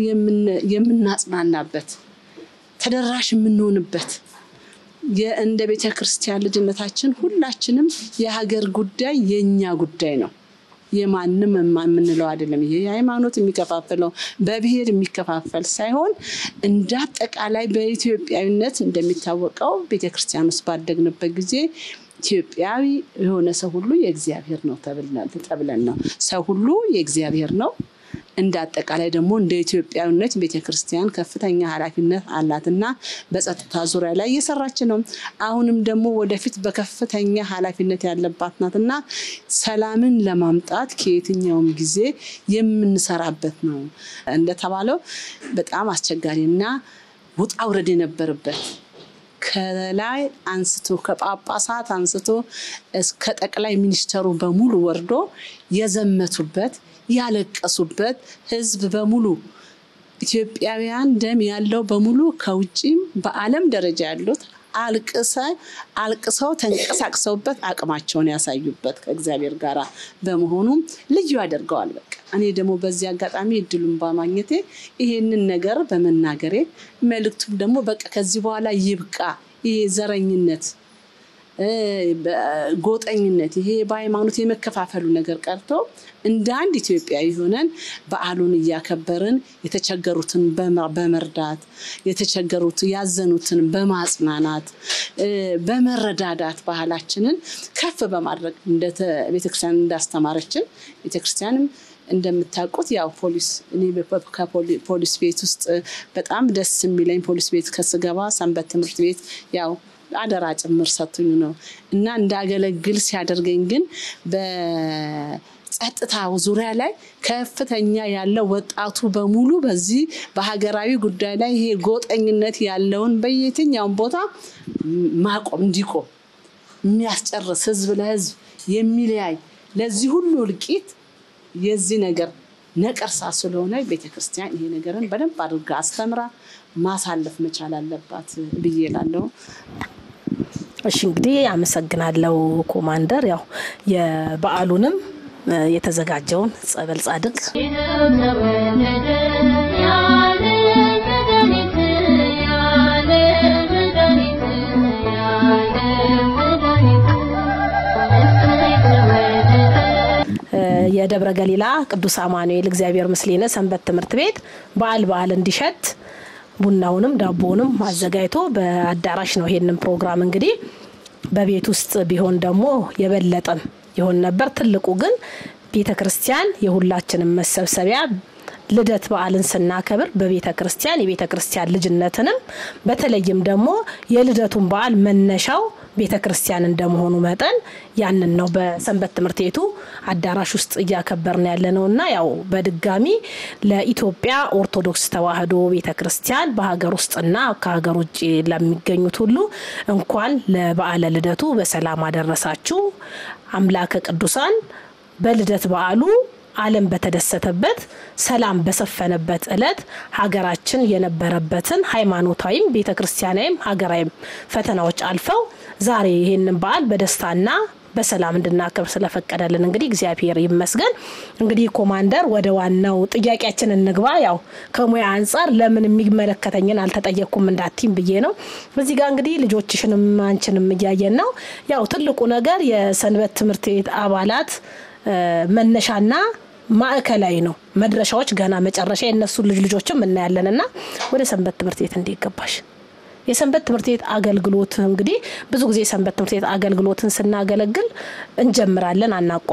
የምናጽናናበት ተደራሽ የምንሆንበት እንደ ቤተክርስቲያን ልጅነታችን ሁላችንም የሀገር ጉዳይ የኛ ጉዳይ ነው። የማንም የምንለው አይደለም። ይሄ ሃይማኖት የሚከፋፈለው በብሔር የሚከፋፈል ሳይሆን እንደ አጠቃላይ በኢትዮጵያዊነት እንደሚታወቀው ቤተክርስቲያን ውስጥ ባደግንበት ጊዜ ኢትዮጵያዊ የሆነ ሰው ሁሉ የእግዚአብሔር ነው ተብለን ነው። ሰው ሁሉ የእግዚአብሔር ነው። እንደ አጠቃላይ ደግሞ እንደ ኢትዮጵያዊነት ቤተክርስቲያን ከፍተኛ ኃላፊነት አላትና በጸጥታ ዙሪያ ላይ እየሰራች ነው። አሁንም ደግሞ ወደፊት በከፍተኛ ኃላፊነት ያለባት ናትና ሰላምን ለማምጣት ከየትኛውም ጊዜ የምንሰራበት ነው። እንደተባለው በጣም አስቸጋሪና ውጣ ውረድ የነበረበት ከላይ አንስቶ ከጳጳሳት አንስቶ እስከ ጠቅላይ ሚኒስተሩ በሙሉ ወርዶ የዘመቱበት ያለቀሱበት ህዝብ በሙሉ ኢትዮጵያውያን ደም ያለው በሙሉ ከውጪም በዓለም ደረጃ ያሉት አልቅሰው ተንቀሳቅሰውበት አቅማቸውን ያሳዩበት ከእግዚአብሔር ጋር በመሆኑ ልዩ ያደርገዋል። በቃ እኔ ደግሞ በዚህ አጋጣሚ እድሉን በማግኘቴ ይሄንን ነገር በመናገሬ መልእክቱም ደግሞ በቃ ከዚህ በኋላ ይብቃ ይሄ ዘረኝነት ጎጠኝነት ይሄ በሃይማኖት የመከፋፈሉ ነገር ቀርቶ እንደ አንድ ኢትዮጵያዊ ሆነን በዓሉን ያከበርን የተቸገሩትን በመርዳት የተቸገሩት ያዘኑትን በማጽናናት በመረዳዳት ባህላችንን ከፍ በማድረግ እንደ ቤተክርስቲያን እንዳስተማረችን ቤተክርስቲያንም እንደምታውቁት ያው ፖሊስ ቤት ውስጥ በጣም ደስ የሚለኝ ፖሊስ ቤት ከስገባ ሰንበት ትምህርት ቤት ያው አደራ ጭምር ሰጥቶኝ ነው እና እንዳገለግል ሲያደርገኝ ግን በጸጥታው ዙሪያ ላይ ከፍተኛ ያለው ወጣቱ በሙሉ በዚህ በሀገራዊ ጉዳይ ላይ ይሄ ጎጠኝነት ያለውን በየትኛው ቦታ ማቆም እንዲቆም የሚያስጨርስ ህዝብ ለህዝብ የሚለያይ ለዚህ ሁሉ ልቂት የዚህ ነገር ነቀርሳ ስለሆነ ቤተክርስቲያን ይሄ ነገርን በደንብ አድርጋ አስተምራ ማሳለፍ መቻል አለባት ብዬላለሁ። እሺ እንግዲህ አመሰግናለሁ ኮማንደር። ያው የበዓሉንም የተዘጋጀውን ጸበል ጻድቅ የደብረ ገሊላ ቅዱስ አማኑኤል እግዚአብሔር ምስሌነ ሰንበት ትምህርት ቤት በዓል እንዲሸት ቡናውንም ዳቦውንም አዘጋጅቶ በአዳራሽ ነው ይሄንን ፕሮግራም እንግዲህ በቤት ውስጥ ቢሆን ደግሞ የበለጠም ይሆን ነበር። ትልቁ ግን ቤተክርስቲያን የሁላችንም መሰብሰቢያ ልደት በዓልን ስናከብር በቤተክርስቲያን የቤተክርስቲያን ልጅነትንም በተለይም ደግሞ የልደቱን በዓል መነሻው ቤተክርስቲያን እንደመሆኑ መጠን ያንን ነው በሰንበት ትምህርት ቤቱ አዳራሽ ውስጥ እያከበርን ያለነውና ያው በድጋሚ ለኢትዮጵያ ኦርቶዶክስ ተዋህዶ ቤተክርስቲያን በሀገር ውስጥና ከሀገር ውጭ ለሚገኙት ሁሉ እንኳን ለበዓለ ልደቱ በሰላም አደረሳችሁ። አምላከ ቅዱሳን በልደት በዓሉ ዓለም በተደሰተበት ሰላም በሰፈነበት ዕለት ሀገራችን የነበረበትን ሃይማኖታዊም ቤተክርስቲያናዊም ሀገራዊም ፈተናዎች አልፈው ዛሬ ይሄንን በዓል በደስታና በሰላም እንድናከብር ስለፈቀደልን እንግዲህ እግዚአብሔር ይመስገን። እንግዲህ ኮማንደር ወደ ዋናው ጥያቄያችን እንግባ። ያው ከሙያ አንፃር ለምን የሚመለከተኝን አልተጠየቅኩም እንዳትም ብዬ ነው። በዚህ ጋር እንግዲህ ልጆችሽንም አንቺንም እያየን ነው። ያው ትልቁ ነገር የሰንበት ትምህርት ቤት አባላት መነሻና ማዕከላዊ ነው። መድረሻዎች ገና መጨረሻ የነሱ ልጆችም እናያለንና ወደ ሰንበት ትምህርት ቤት እንዲገባሽ የሰንበት ትምህርት ቤት አገልግሎት እንግዲህ ብዙ ጊዜ ሰንበት ትምህርት ቤት አገልግሎትን ስናገለግል እንጀምራለን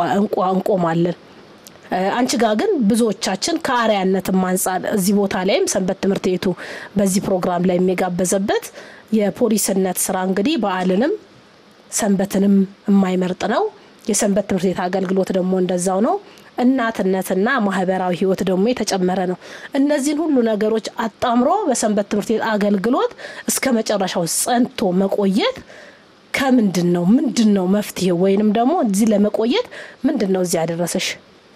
እንቆማለን። አንቺ ጋር ግን ብዙዎቻችን ከአሪያነት ማንጻር እዚህ ቦታ ላይም ሰንበት ትምህርት ቤቱ በዚህ ፕሮግራም ላይ የሚጋበዘበት የፖሊስነት ስራ እንግዲህ በዓልንም ሰንበትንም የማይመርጥ ነው። የሰንበት ትምህርት ቤት አገልግሎት ደግሞ እንደዛው ነው። እናትነትና ማህበራዊ ህይወት ደግሞ የተጨመረ ነው። እነዚህን ሁሉ ነገሮች አጣምሮ በሰንበት ትምህርት ቤት አገልግሎት እስከ መጨረሻው ጸንቶ መቆየት ምንድነው መፍትሄው ወይንም ደግሞ እዚህ ለመቆየት ምንድነው እዚህ ያደረሰሽ?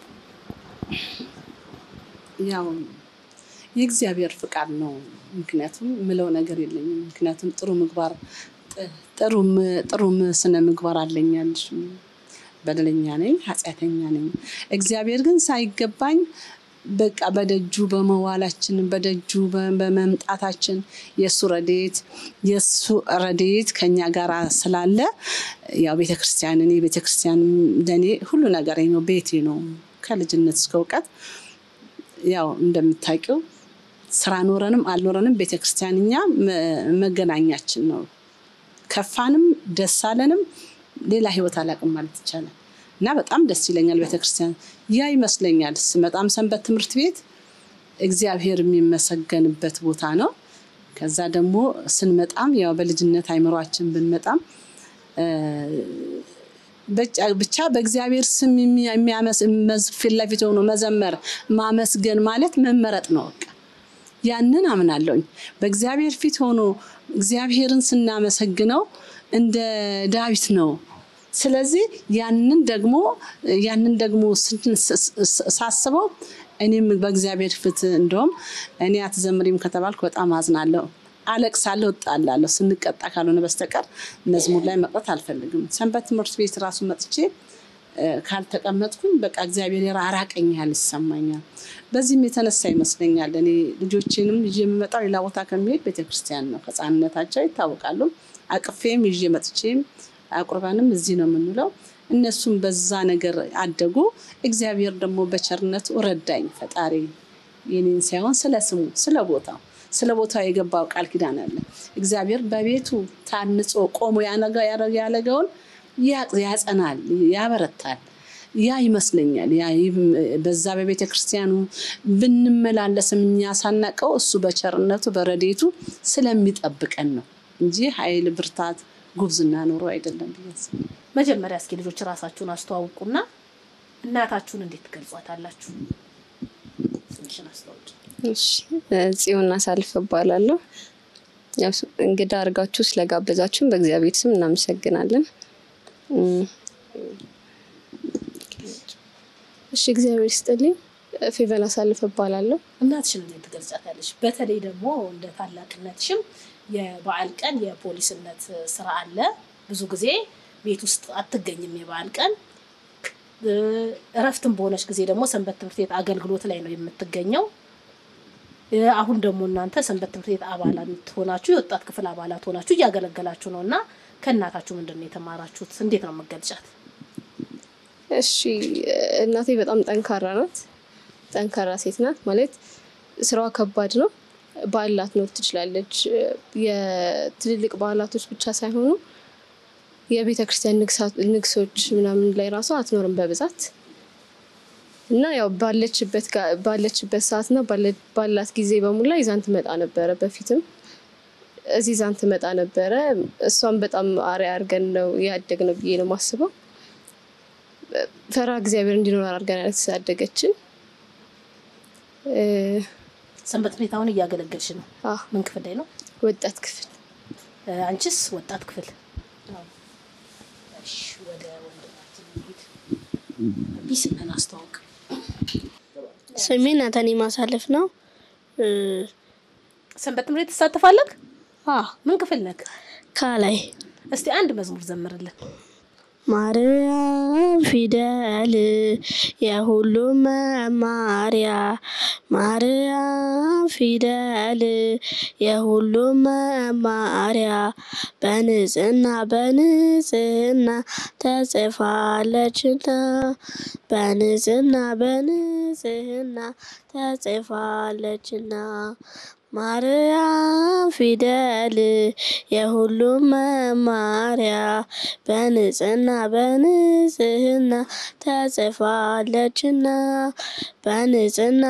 ያው የእግዚአብሔር ፍቃድ ነው። ምክንያቱም ምለው ነገር የለኝም። ምክንያቱም ጥሩ ስነ ምግባር አለኛልሽ። በደለኛ ነኝ ኃጢአተኛ ነኝ። እግዚአብሔር ግን ሳይገባኝ በቃ በደጁ በመዋላችን በደጁ በመምጣታችን የሱ ረድኤት ከኛ ጋር ስላለ ያው ቤተክርስቲያን ለኔ ሁሉ ነገር ነው፣ ቤቴ ነው ከልጅነት እስከ ዕውቀት። ያው እንደምታውቂው ስራ ኖረንም አልኖረንም ቤተክርስቲያንኛ መገናኛችን ነው። ከፋንም ደሳለንም ሌላ ህይወት አላቅም ማለት ይቻላል። እና በጣም ደስ ይለኛል ቤተክርስቲያን ያ ይመስለኛል። ስመጣም ሰንበት ትምህርት ቤት እግዚአብሔር የሚመሰገንበት ቦታ ነው። ከዛ ደግሞ ስንመጣም ያው በልጅነት አይምሮአችን ብንመጣም ብቻ በእግዚአብሔር ስም የሚያመስ ፊት ለፊት ሆኖ መዘመር ማመስገን ማለት መመረጥ ነው። በቃ ያንን አምናለሁኝ። በእግዚአብሔር ፊት ሆኖ እግዚአብሔርን ስናመሰግነው እንደ ዳዊት ነው። ስለዚህ ያንን ደግሞ ሳስበው እኔም በእግዚአብሔር ፊት እንደውም እኔ አትዘምሪም ከተባልኩ በጣም አዝናለሁ፣ አለቅሳለሁ፣ እጣላለሁ። ስንቀጣ ካልሆነ በስተቀር መዝሙር ላይ መቅረት አልፈልግም። ሰንበት ትምህርት ቤት ራሱ መጥቼ ካልተቀመጥኩኝ በቃ እግዚአብሔር ያራቀኛል ይሰማኛል። በዚህም የተነሳ ይመስለኛል እኔ ልጆቼንም ይዤ የምመጣው ሌላ ቦታ ከሚሄድ ቤተክርስቲያን ነው። ከጻንነታቸው ይታወቃሉ። አቅፌም ይዤ መጥቼም አቁርባንም እዚህ ነው የምንለው። እነሱም በዛ ነገር አደጉ። እግዚአብሔር ደግሞ በቸርነቱ ረዳኝ። ፈጣሪ የኔን ሳይሆን ስለስሙ ስለቦታው የገባው ቃል ኪዳን አለ። እግዚአብሔር በቤቱ ታንጾ ቆሞ ያለገውን ያጸናል፣ ያበረታል። ያ ይመስለኛል ያ በዛ በቤተ ክርስቲያኑ ብንመላለስም እኛ ሳናቀው እሱ በቸርነቱ በረዴቱ ስለሚጠብቀን ነው እንጂ ኃይል ብርታት ጉብዝና ኖሮ አይደለም ቢያስ። መጀመሪያ እስኪ ልጆች ራሳችሁን አስተዋውቁና እናታችሁን እንዴት ትገልጿታላችሁ? ትንሽን አስተዋውቁ። እሺ ጽዮን አሳልፍ እባላለሁ። ያው እንግዳ አድርጋችሁ ስለጋበዛችሁን በእግዚአብሔር ስም እናመሰግናለን። እሺ እግዚአብሔር ይስጥልኝ። ፌቨን አሳልፍ እባላለሁ። እናትሽን እንዴት ትገልጻታለሽ? በተለይ ደግሞ እንደ ታላቅነትሽም የበዓል ቀን የፖሊስነት ስራ አለ። ብዙ ጊዜ ቤት ውስጥ አትገኝም የበዓል ቀን። እረፍትም በሆነች ጊዜ ደግሞ ሰንበት ትምህርት ቤት አገልግሎት ላይ ነው የምትገኘው። አሁን ደግሞ እናንተ ሰንበት ትምህርት ቤት አባላት ሆናችሁ የወጣት ክፍል አባላት ሆናችሁ እያገለገላችሁ ነውና ከእናታችሁ ምንድነው የተማራችሁት? እንዴት ነው መገልጫት? እሺ እናቴ በጣም ጠንካራ ናት። ጠንካራ ሴት ናት። ማለት ስራዋ ከባድ ነው። በዓላት ነው ትችላለች። የትልልቅ በዓላቶች ብቻ ሳይሆኑ የቤተ ክርስቲያን ንግሶች ምናምን ላይ ራሱ አትኖርም በብዛት እና ያው ባለችበት ሰዓትና ባላት ጊዜ በሙላ ይዛን ትመጣ ነበረ። በፊትም እዚህ ይዛን ትመጣ ነበረ። እሷም በጣም አሪያ አርገን ነው ያደግነው ብዬ ነው ማስበው። ፈራ እግዚአብሔር እንዲኖር አርገን ያሳደገችን። ሰንበት ቤት አሁን እያገለገልሽ ነው? ምን ክፍል ላይ ነው? ወጣት ክፍል። አንቺስ? ወጣት ክፍል። እሺ ወደ ወንድማችን እንሂድ። ቢስነን አስተዋውቅ። ስሜ ናታኒ ማሳለፍ ነው። ሰንበት ትምህርት ተሳትፋለህ? ምን ክፍል ነህ? ከላይ። እስቲ አንድ መዝሙር ዘምርልን። ማርያም ፊደል የሁሉም መማሪያ፣ ማርያም ፊደል የሁሉም መማሪያ፣ በንጽህና ተጽፋለችና፣ በንጽህና ተጽፋለችና፣ ማርያም ፊደል የሁሉም መማሪያ፣ በንጽህና ተጽፋለችና፣ በንጽህና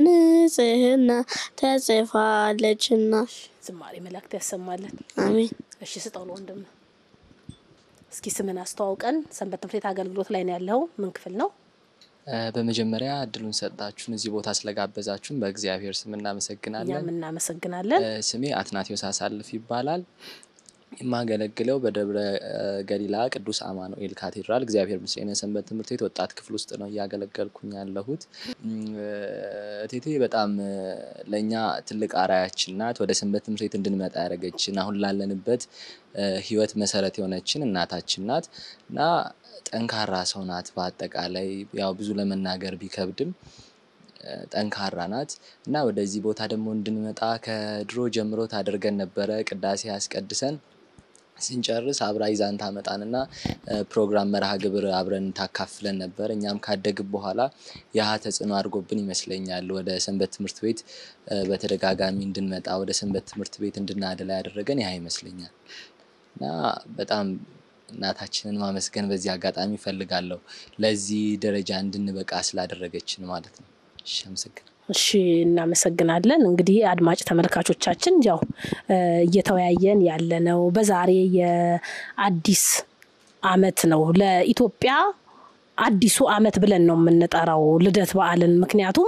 ተጽፋለችና። ዝማሬ መላእክት ያሰማልን። አሜን። እሺ ስጠው ወንድም። እስኪ ስምን አስተዋውቀን። ሰንበት ትምህርት ቤት አገልግሎት ላይ ነው ያለው። ምን ክፍል ነው? በመጀመሪያ እድሉን ሰጣችሁን እዚህ ቦታ ስለጋበዛችሁን በእግዚአብሔር ስም እናመሰግናለን። እኛም እናመሰግናለን። ስሜ አትናቴዎስ አሳልፍ ይባላል። የማገለግለው በደብረ ገሊላ ቅዱስ አማኑኤል ካቴድራል እግዚአብሔር ምስሌነ ሰንበት ትምህርት ቤት ወጣት ክፍል ውስጥ ነው እያገለገልኩኝ ያለሁት። እቴቴ በጣም ለኛ ትልቅ አራያችን ናት። ወደ ሰንበት ትምህርት ቤት እንድንመጣ ያደረገችን፣ አሁን ላለንበት ህይወት መሰረት የሆነችን እናታችን ናት እና ጠንካራ ሰው ናት። በአጠቃላይ ያው ብዙ ለመናገር ቢከብድም ጠንካራ ናት እና ወደዚህ ቦታ ደግሞ እንድንመጣ ከድሮ ጀምሮ ታደርገን ነበረ። ቅዳሴ ያስቀድሰን ስንጨርስ አብራ ይዛን ታመጣንና ፕሮግራም መርሃ ግብር አብረን ታካፍለን ነበር። እኛም ካደግ በኋላ ያ ተጽዕኖ አድርጎብን ይመስለኛል ወደ ሰንበት ትምህርት ቤት በተደጋጋሚ እንድንመጣ፣ ወደ ሰንበት ትምህርት ቤት እንድናደላ ያደረገን ያ ይመስለኛል እና በጣም እናታችንን ማመስገን በዚህ አጋጣሚ ፈልጋለሁ ለዚህ ደረጃ እንድንበቃ ስላደረገችን ማለት ነው። እሺ አመሰግናለሁ። እሺ እናመሰግናለን። እንግዲህ አድማጭ ተመልካቾቻችን ያው እየተወያየን ያለነው በዛሬ የአዲስ አመት ነው ለኢትዮጵያ አዲሱ ዓመት ብለን ነው የምንጠራው ልደት በዓልን። ምክንያቱም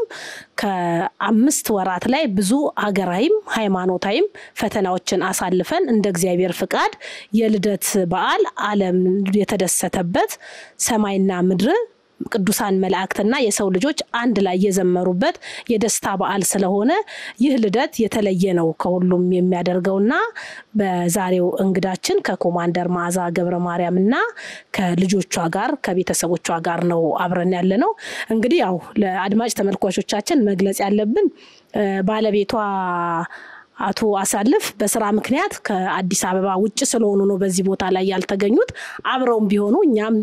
ከ5 ወራት ላይ ብዙ ሀገራዊም ሃይማኖታዊም ፈተናዎችን አሳልፈን እንደ እግዚአብሔር ፍቃድ የልደት በዓል ዓለም የተደሰተበት ሰማይና ምድር ቅዱሳን መላእክትና የሰው ልጆች አንድ ላይ የዘመሩበት የደስታ በዓል ስለሆነ ይህ ልደት የተለየ ነው ከሁሉም የሚያደርገውና በዛሬው እንግዳችን ከኮማንደር መዓዛ ገብረ ማርያምና ከልጆቿ ጋር ከቤተሰቦቿ ጋር ነው አብረን ያለነው። እንግዲህ ያው ለአድማጭ ተመልካቾቻችን መግለጽ ያለብን ባለቤቷ አቶ አሳልፍ በስራ ምክንያት ከአዲስ አበባ ውጭ ስለሆኑ ነው በዚህ ቦታ ላይ ያልተገኙት። አብረውም ቢሆኑ እኛም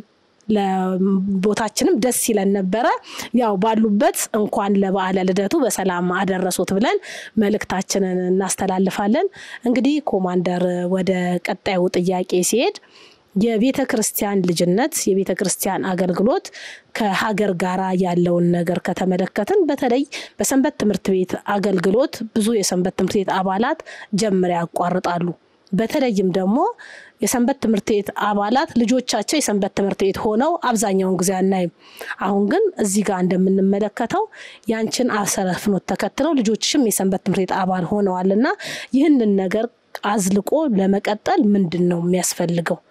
ለቦታችንም ደስ ይለን ነበር። ያው ባሉበት እንኳን ለበዓለ ልደቱ በሰላም አደረሱት ብለን መልእክታችንን እናስተላልፋለን። እንግዲህ ኮማንደር ወደ ቀጣዩ ጥያቄ ሲሄድ የቤተ ክርስቲያን ልጅነት የቤተ ክርስቲያን አገልግሎት ከሀገር ጋራ ያለውን ነገር ከተመለከትን በተለይ በሰንበት ትምህርት ቤት አገልግሎት ብዙ የሰንበት ትምህርት ቤት አባላት ጀምረው ያቋርጣሉ። በተለይም ደግሞ የሰንበት ትምህርት ቤት አባላት ልጆቻቸው የሰንበት ትምህርት ቤት ሆነው አብዛኛውን ጊዜ አናይም። አሁን ግን እዚህ ጋር እንደምንመለከተው ያንቺን አሰረፍኖት ተከትለው ልጆችሽም የሰንበት ትምህርት ቤት አባል ሆነዋልና ይህንን ነገር አዝልቆ ለመቀጠል ምንድነው የሚያስፈልገው?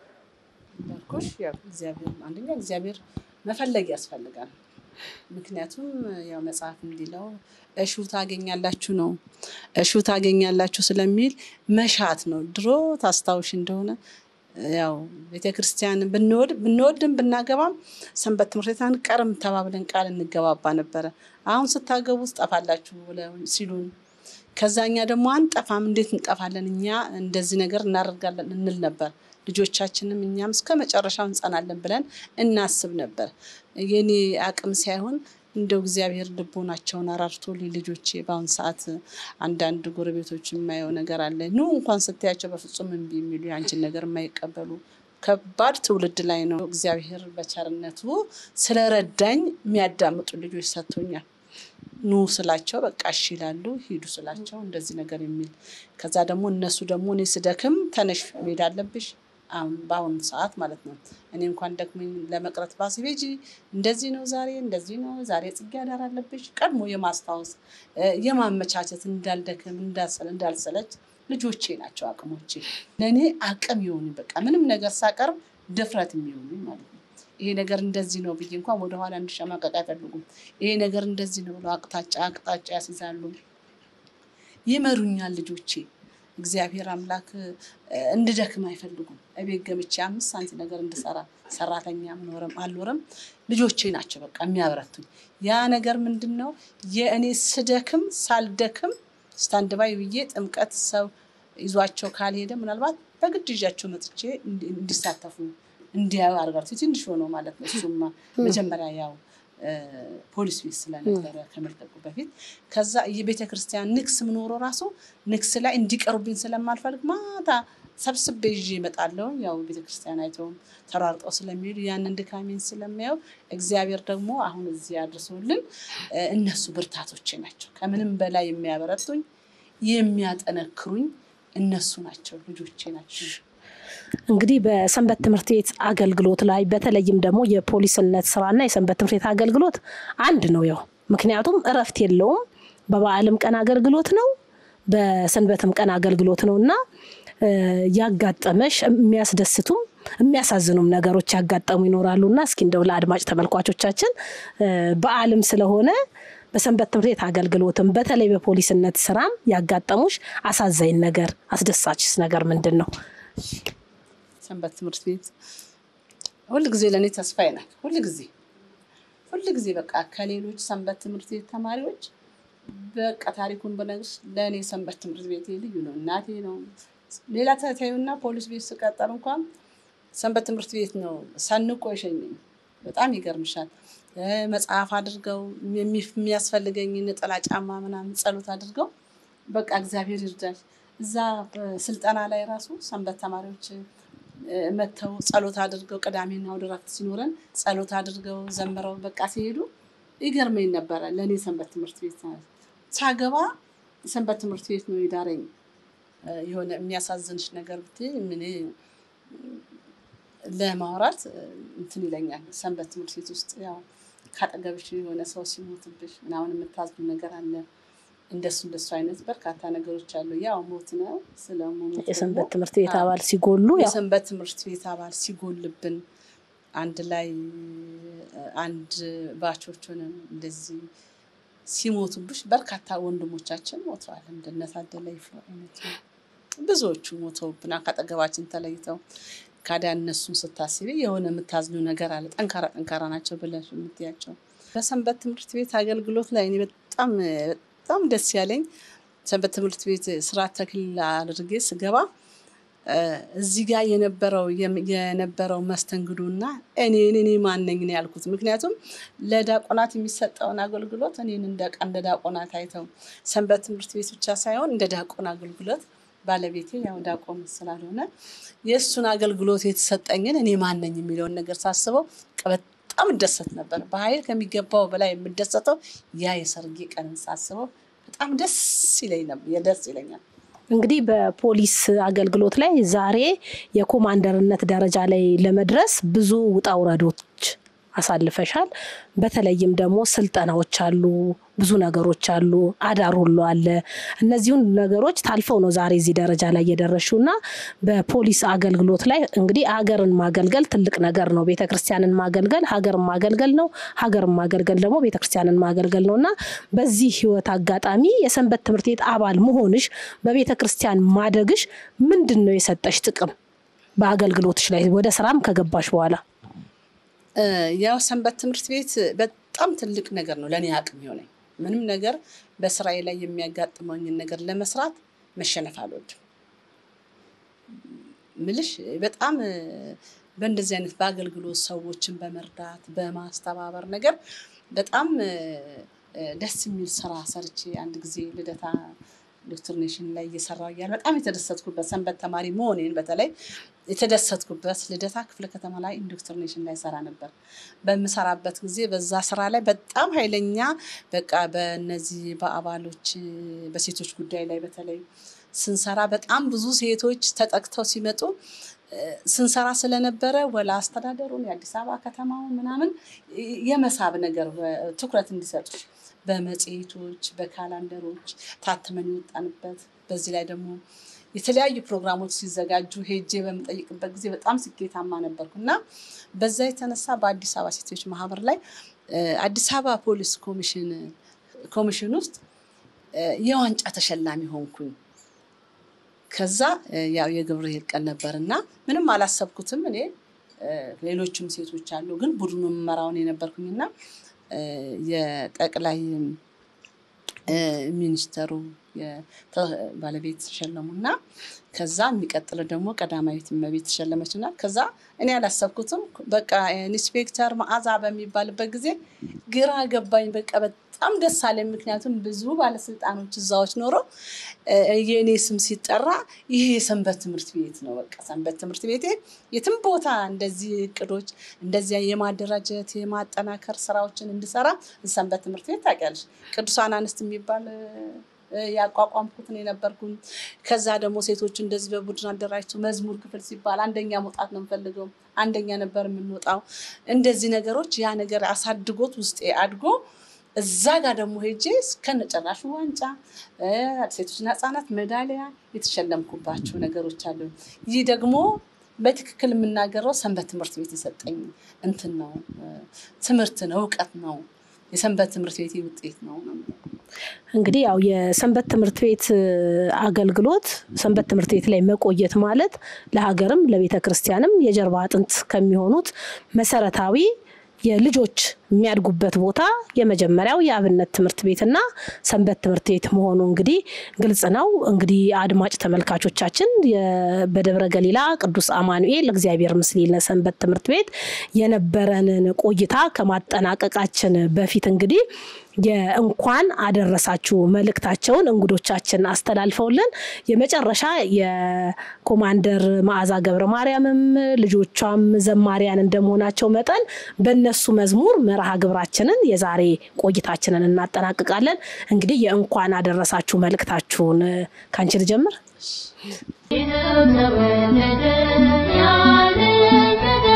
ባርኮሽ ያው እግዚአብሔር መፈለግ ያስፈልጋል። ምክንያቱም ያው መጽሐፍ እንዲለው እሹ ታገኛላችሁ ነው። እሹ ታገኛላችሁ ስለሚል መሻት ነው። ድሮ ታስታውሽ እንደሆነ ያው ቤተክርስቲያን ብንወድም ብናገባም ሰንበት ትምህርት ቤት አንቀርም ተባብለን ቃል እንገባባ ነበር። አሁን ስታገቡ ጠፋላችሁ ሲሉን ከዛኛ ደግሞ አንጠፋም እንዴት እንጠፋለን እኛ እንደዚህ ነገር እናደርጋለን እንል ነበር። ልጆቻችንም እኛም እስከ መጨረሻው እንጸናለን ብለን እናስብ ነበር። የኔ አቅም ሳይሆን እንደው እግዚአብሔር ልቦናቸውን አራርቶ ልጆቼ ባውን ሰዓት አንዳንድ ጎረቤቶች የማየው ነገር አለ። እንኳን ስትያቸው በፍጹም እንቢ የሚሉ ያንቺን ነገር የማይቀበሉ ከባድ ትውልድ ላይ ነው። እግዚአብሔር በቸርነቱ ስለረዳኝ የሚያዳምጡ ልጆች ሰጥቶኛል። ስላቸው በቃ እሺ ይላሉ። ሂዱ ስላቸው እንደዚህ ነገር የሚል ከዛ ደግሞ እነሱ ደግሞ እኔ ስደክም ተነሽ መሄድ አለብሽ ባውን ሰዓት ማለት ነው። እኔ እንኳን ደክሞኝ ለመቅረት ባስቤጂ እንደዚህ ነው ዛሬ ጽጌ አዳር አለብሽ ቀድሞ የማስታወስ የማመቻቸት እንዳልደክም እንዳልሰለች ልጆቼ ናቸው አቅሞቼ። ለኔ አቅም ይሁን በቃ ምንም ነገር ሳቀርብ ድፍረት የሚሆን ማለት ነው። ይሄ ነገር እንደዚህ ነው ብዬ እንኳን ወደ ኋላ እንድሸማቀቅ አይፈልጉም። ይሄ ነገር እንደዚህ ነው ብለው አቅጣጫ ያስይዛሉ። ይመሩኛል ልጆቼ። እግዚአብሔር አምላክ እንድደክም አይፈልጉም። እቤት ገምቼ 5 ሳንቲም ነገር እንድሰራ ሰራተኛ ምኖርም አልኖርም ልጆቼ ናቸው በቃ የሚያበረቱኝ። ያ ነገር ምንድነው የእኔ ስደክም ሳልደክም ስታንድ ባይ ብዬ ጥምቀት ሰው ይዟቸው ካልሄደ ምናልባት በግድ ይዣቸው መጥቼ እንዲሳተፉ እንዲያው አርጋርት ትንሽ ሆኖ ማለት ነው። እሱማ መጀመሪያ ያው ፖሊስ ቤት ስለነበረ ከመልቀቁ በፊት ከዛ የቤተ ክርስቲያን ንክስ ምኖሮ ራሱ ንክስ ላይ እንዲቀርቡኝ ስለማልፈልግ ማታ ሰብስቤ ይዤ እመጣለሁ። ያው ቤተ ክርስቲያን አይተው ተራርጠው ስለሚሉ ያንን ድካሜን ስለሚያው እግዚአብሔር ደግሞ አሁን እዚህ ያድርሶልን እነሱ ብርታቶቼ ናቸው። ከምንም በላይ የሚያበረቱኝ የሚያጠነክሩኝ እነሱ ናቸው ልጆቼ ናቸው። እንግዲህ በሰንበት ትምህርት ቤት አገልግሎት ላይ በተለይም ደግሞ የፖሊስነት ስራና የሰንበት ትምህርት ቤት አገልግሎት አንድ ነው። ያው ምክንያቱም እረፍት የለውም። በበዓልም ቀን አገልግሎት ነው፣ በሰንበትም ቀን አገልግሎት ነውና ያጋጠመሽ የሚያስደስቱም የሚያሳዝኑም ነገሮች ያጋጠሙ ይኖራሉና እስኪ እንደው ለአድማጭ ተመልካቾቻችን በዓልም ስለሆነ በሰንበት ትምህርት ቤት አገልግሎትም በተለይ በፖሊስነት ስራም ያጋጠሙሽ አሳዛኝ ነገር አስደሳችስ ነገር ምንድነው? ሰንበት ትምህርት ቤት ሁሉ ጊዜ ለኔ ተስፋዬ ናት። ሁሉ ጊዜ በቃ ከሌሎች ሰንበት ትምህርት ቤት ተማሪዎች በቃ ታሪኩን በነግስ ለኔ ሰንበት ትምህርት ቤት ልዩ ነው። እናቴ ነው። ሌላ ታታዩና ፖሊስ ቤት ስቀጠር እንኳን ሰንበት ትምህርት ቤት ነው ሳንቆ ይሸኘኝ። በጣም ይገርምሻል። መጽሐፍ አድርገው የሚያስፈልገኝ ነጠላ ጫማ ምናምን ጸሎት አድርገው በቃ እግዚአብሔር ይርዳል። እዛ ስልጠና ላይ ራሱ ሰንበት ተማሪዎች መተው ጸሎት አድርገው ቅዳሜና እሑድ እረፍት ሲኖረን ጸሎት አድርገው ዘምረው በቃ ሲሄዱ ይገርመኝ ነበር። ለኔ ሰንበት ትምህርት ቤት ሳገባ ሰንበት ትምህርት ቤት ነው ይዳረኝ። የሆነ የሚያሳዝንሽ ነገር ብትይ ምን ለማውራት እንትን ይለኛል። ሰንበት ትምህርት ቤት ውስጥ ያው ካጠገብሽ የሆነ ሰው ሲሞትብሽ ምናምን የምታዝኑ ነገር አለ። እንደሱ አይነት በርካታ ነገሮች አሉ። ያው ሞት ነው። ስለሞት የሰንበት ትምህርት ቤት አባል ሲጎሉ የሰንበት ትምህርት ቤት አባል ሲጎልብን አንድ ላይ አንድ ባቾቹን እንደዚህ ሲሞቱብሽ በርካታ ወንድሞቻችን ሞተዋል። እንደነታደለ ይፍሩ አይነት ብዙዎቹ ሞተውብና ካጠገባችን ተለይተው ካዳ እነሱን ስታስቢ የሆነ የምታዝኑ ነገር አለ። ጠንካራ ናቸው ብለሽ የምትያቸው በሰንበት ትምህርት ቤት አገልግሎት ላይ እኔ በጣም ደስ ያለኝ ሰንበት ትምህርት ቤት ስራ ተክሊል አድርጌ ስገባ እዚህ ጋር የነበረው መስተንግዶና እኔ ማን ነኝ ነው ያልኩት። ምክንያቱም ለዳቆናት የሚሰጠውን አገልግሎት እኔን እንደ ዳቆናት አይተው ሰንበት ትምህርት ቤት ብቻ ሳይሆን እንደ ዳቆን አገልግሎት ባለቤቴ ያው ዳቆን ስላልሆነ የሱን አገልግሎት የተሰጠኝን እኔ ማን ነኝ የሚለውን ነገር ሳስበው በጣም ደሰት ነበር። በኃይል ከሚገባው በላይ የምደሰተው ያ የሰርጌ ቀን ሳስበው በጣም ደስ ይለኛል። እንግዲህ በፖሊስ አገልግሎት ላይ ዛሬ የኮማንደርነት ደረጃ ላይ ለመድረስ ብዙ ውጣ ውረዶች አሳልፈሻል። በተለይም ደግሞ ስልጠናዎች አሉ፣ ብዙ ነገሮች አሉ፣ አዳር ሁሉ አለ። እነዚህን ነገሮች ታልፈው ነው ዛሬ እዚህ ደረጃ ላይ የደረሹና በፖሊስ አገልግሎት ላይ እንግዲህ ሀገርን ማገልገል ትልቅ ነገር ነው። ቤተክርስቲያንን ማገልገል ሀገርን ማገልገል ነው። ሀገርን ማገልገል ደግሞ ቤተክርስቲያንን ማገልገል ነውና በዚህ ህይወት አጋጣሚ የሰንበት ትምህርት ቤት አባል መሆንሽ በቤተክርስቲያን ማደግሽ ምንድነው የሰጠሽ ጥቅም በአገልግሎትሽ ላይ ወደ ስራም ከገባሽ በኋላ? ያው ሰንበት ትምህርት ቤት በጣም ትልቅ ነገር ነው ለኔ አቅም ይሆነኝ። ምንም ነገር በስራዬ ላይ የሚያጋጥመኝ ነገር ለመስራት መሸነፍ አልወድም። ምልሽ በጣም በእንደዚህ አይነት በአገልግሎት ሰዎችን በመርዳት በማስተባበር ነገር በጣም ደስ የሚል ስራ ሰርቼ አንድ ጊዜ ልደታ ዶክትሪኔሽን ላይ እየሰራው ያለ በጣም የተደሰትኩበት ሰንበት ተማሪ መሆኔን በተለይ የተደሰትኩበት ልደታ ክፍለ ከተማ ላይ ዶክትሪኔሽን ላይ ሰራ ነበር። በመሰራበት ጊዜ በዛ ስራ ላይ በጣም ኃይለኛ በቃ በእነዚህ በአባሎች በሴቶች ጉዳይ ላይ በተለይ ስንሰራ በጣም ብዙ ሴቶች ተጠቅተው ሲመጡ ስንሰራ ስለነበረ ወላ አስተዳደሩን የአዲስ አበባ ከተማው ምናምን የመሳብ ነገር ትኩረት እንዲሰጡ በመጽሔቶች በካላንደሮች ታትመን ይወጣንበት። በዚህ ላይ ደግሞ የተለያዩ ፕሮግራሞች ሲዘጋጁ ሄጄ በመጠይቅበት ጊዜ በጣም ስኬታማ ነበርኩና በዛ የተነሳ በአዲስ አበባ ሴቶች ማህበር ላይ አዲስ አበባ ፖሊስ ኮሚሽን ውስጥ የዋንጫ ተሸላሚ ሆንኩኝ። ከዛ ያው የገብርኤል ቀን ነበርና ምንም አላሰብኩትም። እኔ ሌሎችም ሴቶች አሉ ግን ቡድኑን መራውን የነበርኩኝና የጠቅላይ ሚኒስተሩ ባለቤት ተሸለሙና ከዛ የሚቀጥለው ደግሞ ቀዳማዊት እመቤት ተሸለመችና ከዛ እኔ አላሰብኩትም። በቃ ኢንስፔክተር መዓዛ በሚባልበት ጊዜ ግራ ገባኝ። በቃ በጣም ደስ አለኝ። ምክንያቱም ብዙ ባለስልጣኖች እዛዎች ኖሮ የኔ ስም ሲጠራ ይሄ የሰንበት ትምህርት ቤት ነው። በቃ ሰንበት ትምህርት ቤት የትም ቦታ እንደዚህ እቅዶች እንደዚህ የማደራጀት የማጠናከር ስራዎችን እንድሰራ ሰንበት ትምህርት ቤት ታውቂያለሽ ቅዱሳን አንስት የሚባል ያቋቋምኩት ነው የነበርኩኝ። ከዛ ደግሞ ሴቶች እንደዚህ በቡድን አደራጅቶ መዝሙር ክፍል ሲባል አንደኛ መውጣት ነው የምፈልገው አንደኛ ነበር የምንወጣው። እንደዚህ ነገሮች ያ ነገር አሳድጎት ውስጤ አድጎ እዛ ጋር ደግሞ ሄጄ ከነጨራሹ ዋንጫ ሴቶችና ህፃናት ሜዳሊያ የተሸለምኩባቸው ነገሮች አሉ። ይህ ደግሞ በትክክል የምናገረው ሰንበት ትምህርት ቤት የሰጠኝ እንትን ነው ትምህርት ነው ዕውቀት ነው የሰንበት ትምህርት ቤት ውጤት ነው። እንግዲህ ያው የሰንበት ትምህርት ቤት አገልግሎት ሰንበት ትምህርት ቤት ላይ መቆየት ማለት ለሀገርም ለቤተክርስቲያንም የጀርባ አጥንት ከሚሆኑት መሰረታዊ የልጆች የሚያድጉበት ቦታ የመጀመሪያው የአብነት ትምህርት ቤትና ሰንበት ትምህርት ቤት መሆኑ እንግዲህ ግልጽ ነው። እንግዲህ አድማጭ ተመልካቾቻችን በደብረ ገሊላ ቅዱስ አማኑኤል እግዚአብሔር ምስሌነ ሰንበት ትምህርት ቤት የነበረንን ቆይታ ከማጠናቀቃችን በፊት እንግዲህ የእንኳን አደረሳችሁ መልእክታቸውን እንግዶቻችን አስተላልፈውልን የመጨረሻ የኮማንደር መዓዛ ገብረ ማርያምም ልጆቿም ዘማሪያን እንደመሆናቸው መጠን በእነሱ መዝሙር መርሃ ግብራችንን የዛሬ ቆይታችንን እናጠናቅቃለን። እንግዲህ የእንኳን አደረሳችሁ መልእክታችሁን ካንቺ ልጀምር።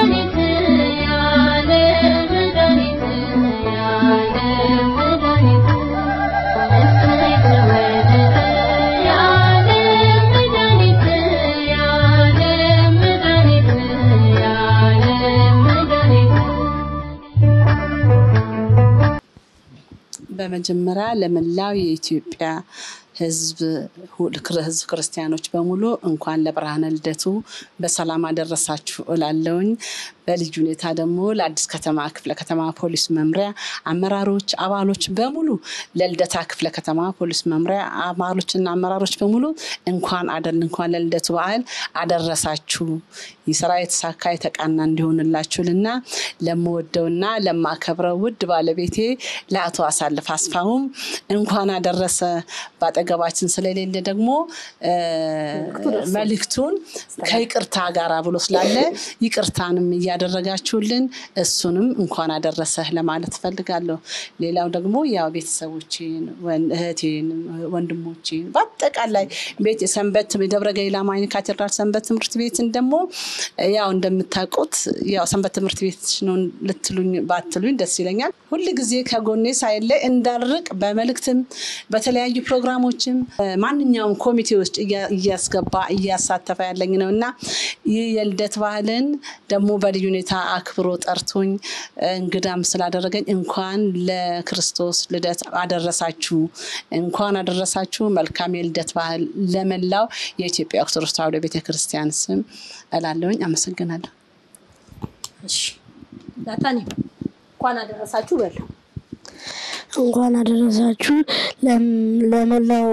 በመጀመሪያ ለመላው የኢትዮጵያ ህዝብ ክርስቲያኖች በሙሉ እንኳን ለብርሃነ ልደቱ በሰላም አደረሳችሁ እላለሁኝ። በልዩ ሁኔታ ደግሞ ለአዲስ ከተማ ክፍለ ከተማ ፖሊስ መምሪያ አመራሮች አባሎች በሙሉ ለልደታ ክፍለ ከተማ ፖሊስ መምሪያ አባሎችና አመራሮች በሙሉ እንኳን ለልደቱ በዓል አደረሳችሁ። ይስራ የተሳካ የተቃና እንዲሆንላችሁልና ለምወደውና ለማከብረው ውድ ባለቤቴ ለአቶ አሳልፍ አስፋውም እንኳን አደረሰ። ባጠገባችን ስለሌለ ደግሞ መልእክቱን ከይቅርታ ጋር ብሎ ስላለ ይቅርታንም ያደረጋችሁልን እሱንም እንኳን አደረሰህ ለማለት ፈልጋለሁ። ሌላው ደግሞ ያው ቤተሰቦቼን እህቴን ወንድሞቼን በአጠቃላይ ቤት ሰንበት ደብረ ገሊላ ማይን ካቴድራል ሰንበት ትምህርት ቤትን ደግሞ ያው እንደምታውቁት ያው ሰንበት ትምህርት ቤት ነው ልትሉኝ ባትሉኝ ደስ ይለኛል። ሁሉ ጊዜ ከጎኔ ሳይለይ እንዳልርቅ በመልእክትም በተለያዩ ፕሮግራሞችም ማንኛውም ኮሚቴ ውስጥ እያስገባ እያሳተፈ ያለኝ ነውና ይህ የልደት ባህልን ደግሞ በልዩ ሁኔታ አክብሮ ጠርቶኝ እንግዳም ስላደረገኝ እንኳን ለክርስቶስ ልደት አደረሳችሁ። እንኳን አደረሳችሁ። መልካም የልደት ባህል ለመላው የኢትዮጵያ ኦርቶዶክስ ተዋሕዶ ቤተክርስቲያን ስም እላለሁኝ። አመሰግናለሁ። እሺ ዳታኒ እንኳን አደረሳችሁ በል። እንኳን አደረሳችሁ ለመላው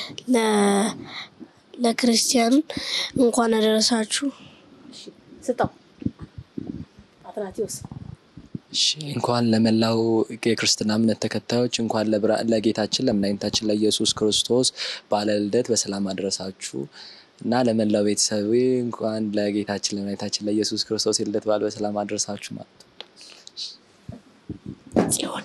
ለክርስቲያን እንኳን አደረሳችሁ። እሺ ስጣው አትናቲውስ። እሺ እንኳን ለመላው የክርስትና እምነት ተከታዮች እንኳን ለጌታችን ለመድኃኒታችን ለኢየሱስ ክርስቶስ በዓለ ልደት በሰላም አደረሳችሁ እና ለመላው ቤተሰቤ እንኳን ለጌታችን ለመድኃኒታችን ለኢየሱስ ክርስቶስ የልደት በዓል በሰላም አደረሳችሁ ማለት ነው። ጽዮን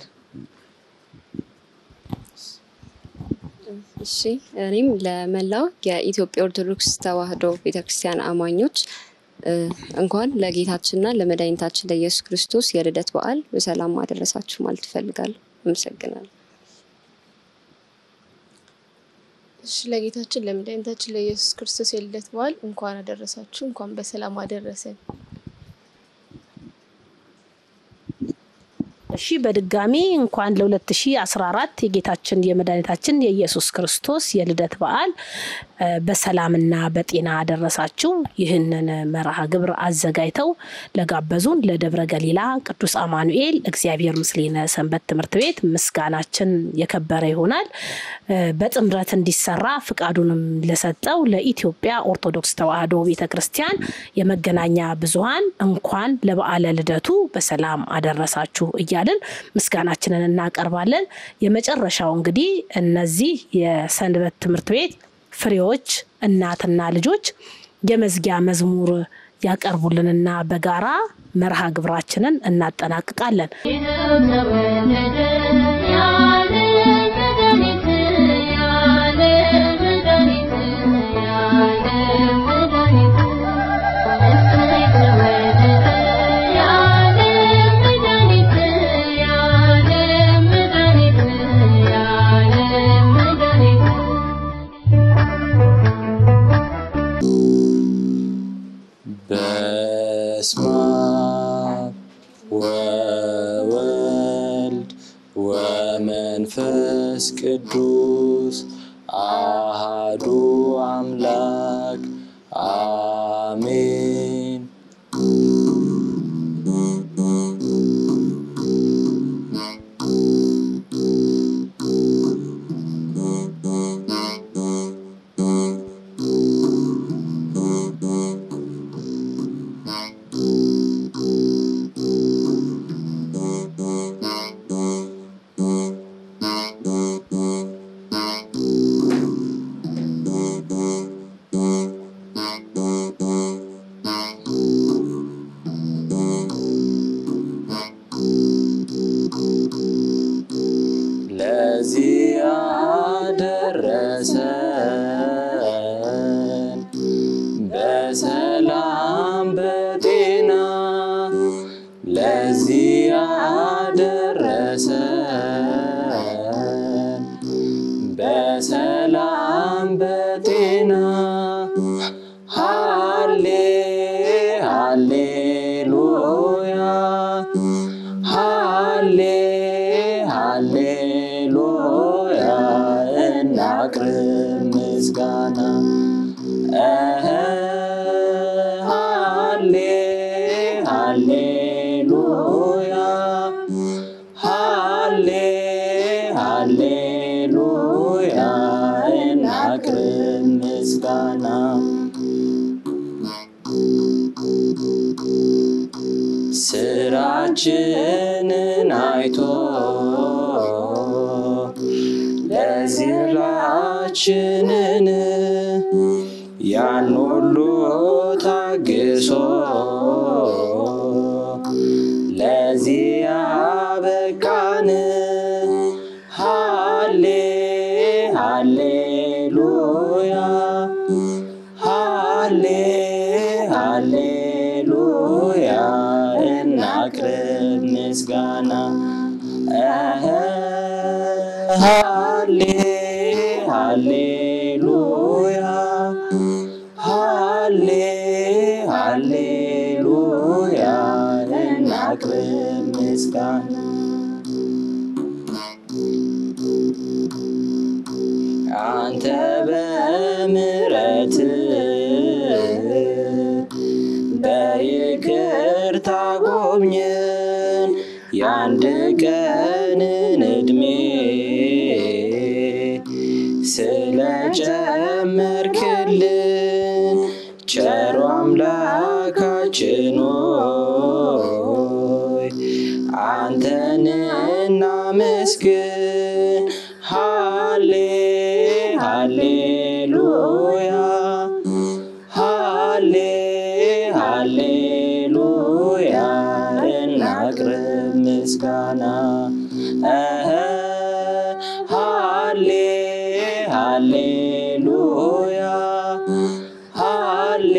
እሺ እኔም ለመላው የኢትዮጵያ ኦርቶዶክስ ተዋሕዶ ቤተክርስቲያን አማኞች እንኳን ለጌታችንና ለመድኃኒታችን ለኢየሱስ ክርስቶስ የልደት በዓል በሰላም አደረሳችሁ ማለት ፈልጋለሁ። አመሰግናለሁ። እሺ ለጌታችን ለመድኃኒታችን ለኢየሱስ ክርስቶስ የልደት በዓል እንኳን አደረሳችሁ። እንኳን በሰላም አደረሰን። እሺ በድጋሚ እንኳን ለ2014 የጌታችን የመድኃኒታችን የኢየሱስ ክርስቶስ የልደት በዓል በሰላምና በጤና አደረሳችሁ። ይህንን መርሃ ግብር አዘጋጅተው ለጋበዙን ለደብረ ገሊላ ቅዱስ አማኑኤል እግዚአብሔር ምስሌነ ሰንበት ትምህርት ቤት ምስጋናችን የከበረ ይሆናል። በጥምረት እንዲሰራ ፍቃዱንም ለሰጠው ለኢትዮጵያ ኦርቶዶክስ ተዋሕዶ ቤተክርስቲያን የመገናኛ ብዙሃን እንኳን ለበዓለ ልደቱ በሰላም አደረሳችሁ እያልን ምስጋናችንን እናቀርባለን። የመጨረሻው እንግዲህ እነዚህ የሰንበት ትምህርት ቤት ፍሬዎች እናትና ልጆች የመዝጊያ መዝሙር ያቀርቡልንና በጋራ መርሃ ግብራችንን እናጠናቅቃለን። በስመ አብ ወወልድ ወመንፈስ ቅዱስ አሐዱ አምላክ አሜን። ለዚህ አደረሰን በሰላም በጤና ለዚህ አደረሰን በሰላም በጤና ሃሌ ሃሌሉያ ሃሌ ሃሌሉያ እናቅርብ ምስጋና ሃሌ ሃሌሉያ ሃሌ ሃሌሉያ እናቅርብ ምስጋና ስራችንን አይቶ ለዝራችንን ያን ሁሉ ታግሶ ለዚህ ያበቃን ሃሌ ሃሌሉያ ሃሌ ሃሌሉያ እናቅርብ ምስጋና ሃሌ ሃሌሉያ ሃሌ ሃሌሉያ እናቅርብ ምስጋና አንተ በምሕረት በይቅርታ ጎብኘን የአንድ ቀንን ዕድሜ ስለጨመርክልን ቸሩ አምላካችን ሆይ አንተን እናመስግን ሃሌ ሃሌሉያ ሃሌ ሃሌሉያ እናቅርብ ምስጋና ሃሌ ሃሌሉያ ሃሌ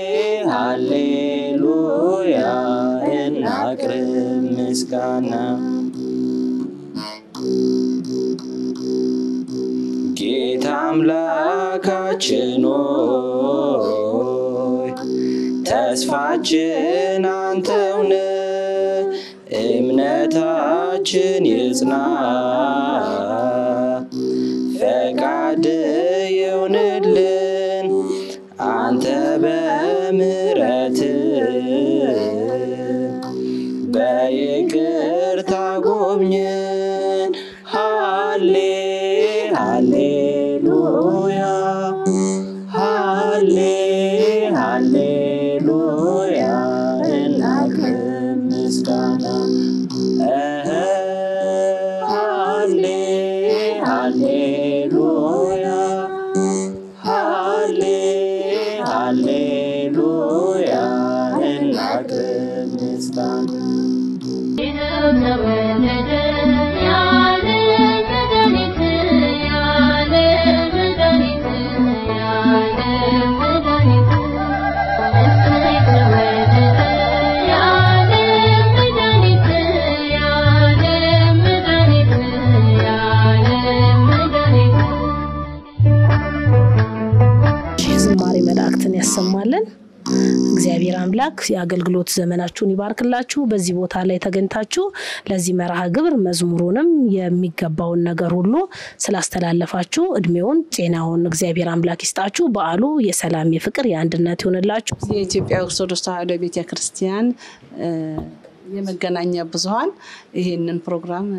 ሃሌሉያ እናቅርብ ምስጋና ጌታ አምላካችን ሆይ ተስፋችን አንተው ነህ እምነታችን ይጽና ፈቃድ ይሁንልን አንተ በምሕረት በይቅርታ ጎብኘን ሃሌ ሃሌሉያ ሃሌ ሃሌሉያ እናቅርብ ምስጋና ሃሌ ሃሌሉያ ሃሌ ሃሌሉያ እናቅርብ ምስጋና ዝማሬ መላእክትን ያሰማልን። እግዚአብሔር አምላክ የአገልግሎት ዘመናችሁን ይባርክላችሁ። በዚህ ቦታ ላይ ተገኝታችሁ ለዚህ መርሃ ግብር መዝሙሩንም የሚገባውን ነገር ሁሉ ስላስተላለፋችሁ እድሜውን ጤናውን እግዚአብሔር አምላክ ይስጣችሁ። በዓሉ የሰላም የፍቅር የአንድነት ይሁንላችሁ። የኢትዮጵያ ኦርቶዶክስ ተዋሕዶ ቤተክርስቲያን የመገናኛ ብዙሃን ይሄንን ፕሮግራም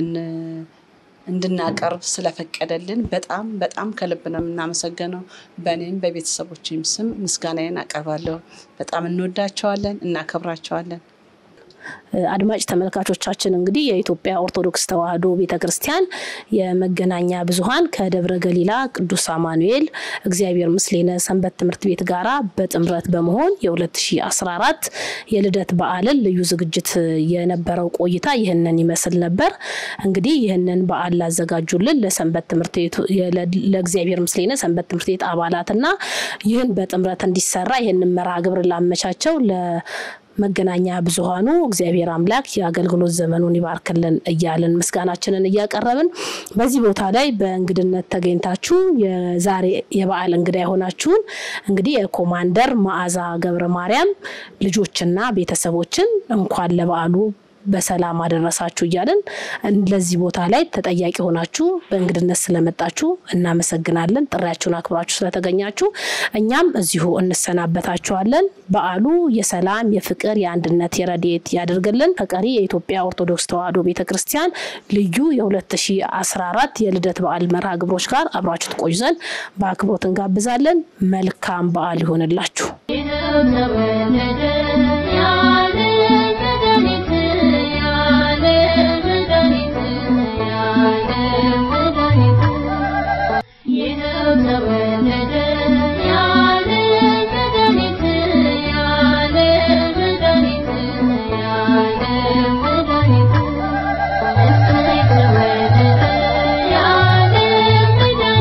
እንድናቀርብ ስለፈቀደልን በጣም በጣም ከልብ ነው የምናመሰግነው። በእኔም በቤተሰቦቼም ስም ምስጋናዬን አቀርባለሁ። በጣም እንወዳቸዋለን፣ እናከብራቸዋለን። አድማጭ ተመልካቾቻችን እንግዲህ የኢትዮጵያ ኦርቶዶክስ ተዋሕዶ ቤተክርስቲያን የመገናኛ ብዙሃን ከደብረ ገሊላ ቅዱስ አማኑኤል እግዚአብሔር ምስሌነ ሰንበት ትምህርት ቤት ጋራ በጥምረት በመሆን የ2014 የልደት በዓልን ልዩ ዝግጅት የነበረው ቆይታ ይህንን ይመስል ነበር። እንግዲህ ይህንን በዓል ላዘጋጁልን ለሰንበት ትምህርት ቤቱ ለእግዚአብሔር ምስሌነ ሰንበት ትምህርት ቤት አባላትና ይህን በጥምረት እንዲሰራ ይህንን መርሃ ግብር ላመቻቸው መገናኛ ብዙሃኑ እግዚአብሔር አምላክ የአገልግሎት ዘመኑን ይባርክልን እያልን ምስጋናችንን እያቀረብን በዚህ ቦታ ላይ በእንግድነት ተገኝታችሁ የዛሬ የበዓል እንግዳ ሆናችሁን እንግዲህ የኮማንደር መዓዛ ገብረ ማርያም ልጆችና ቤተሰቦችን እንኳን ለበዓሉ በሰላም አደረሳችሁ እያልን ለዚህ ቦታ ላይ ተጠያቂ ሆናችሁ በእንግድነት ስለመጣችሁ እናመሰግናለን። ጥሪያችሁን አክብራችሁ ስለተገኛችሁ እኛም እዚሁ እንሰናበታችኋለን። በዓሉ የሰላም የፍቅር የአንድነት የረድኤት ያድርግልን። ከቀሪ የኢትዮጵያ ኦርቶዶክስ ተዋሕዶ ቤተክርስቲያን ልዩ የ2014 የልደት በዓል መርሃ ግብሮች ጋር አብራችሁ ትቆዩ ዘንድ በአክብሮት እንጋብዛለን። መልካም በዓል ይሁንላችሁ። You know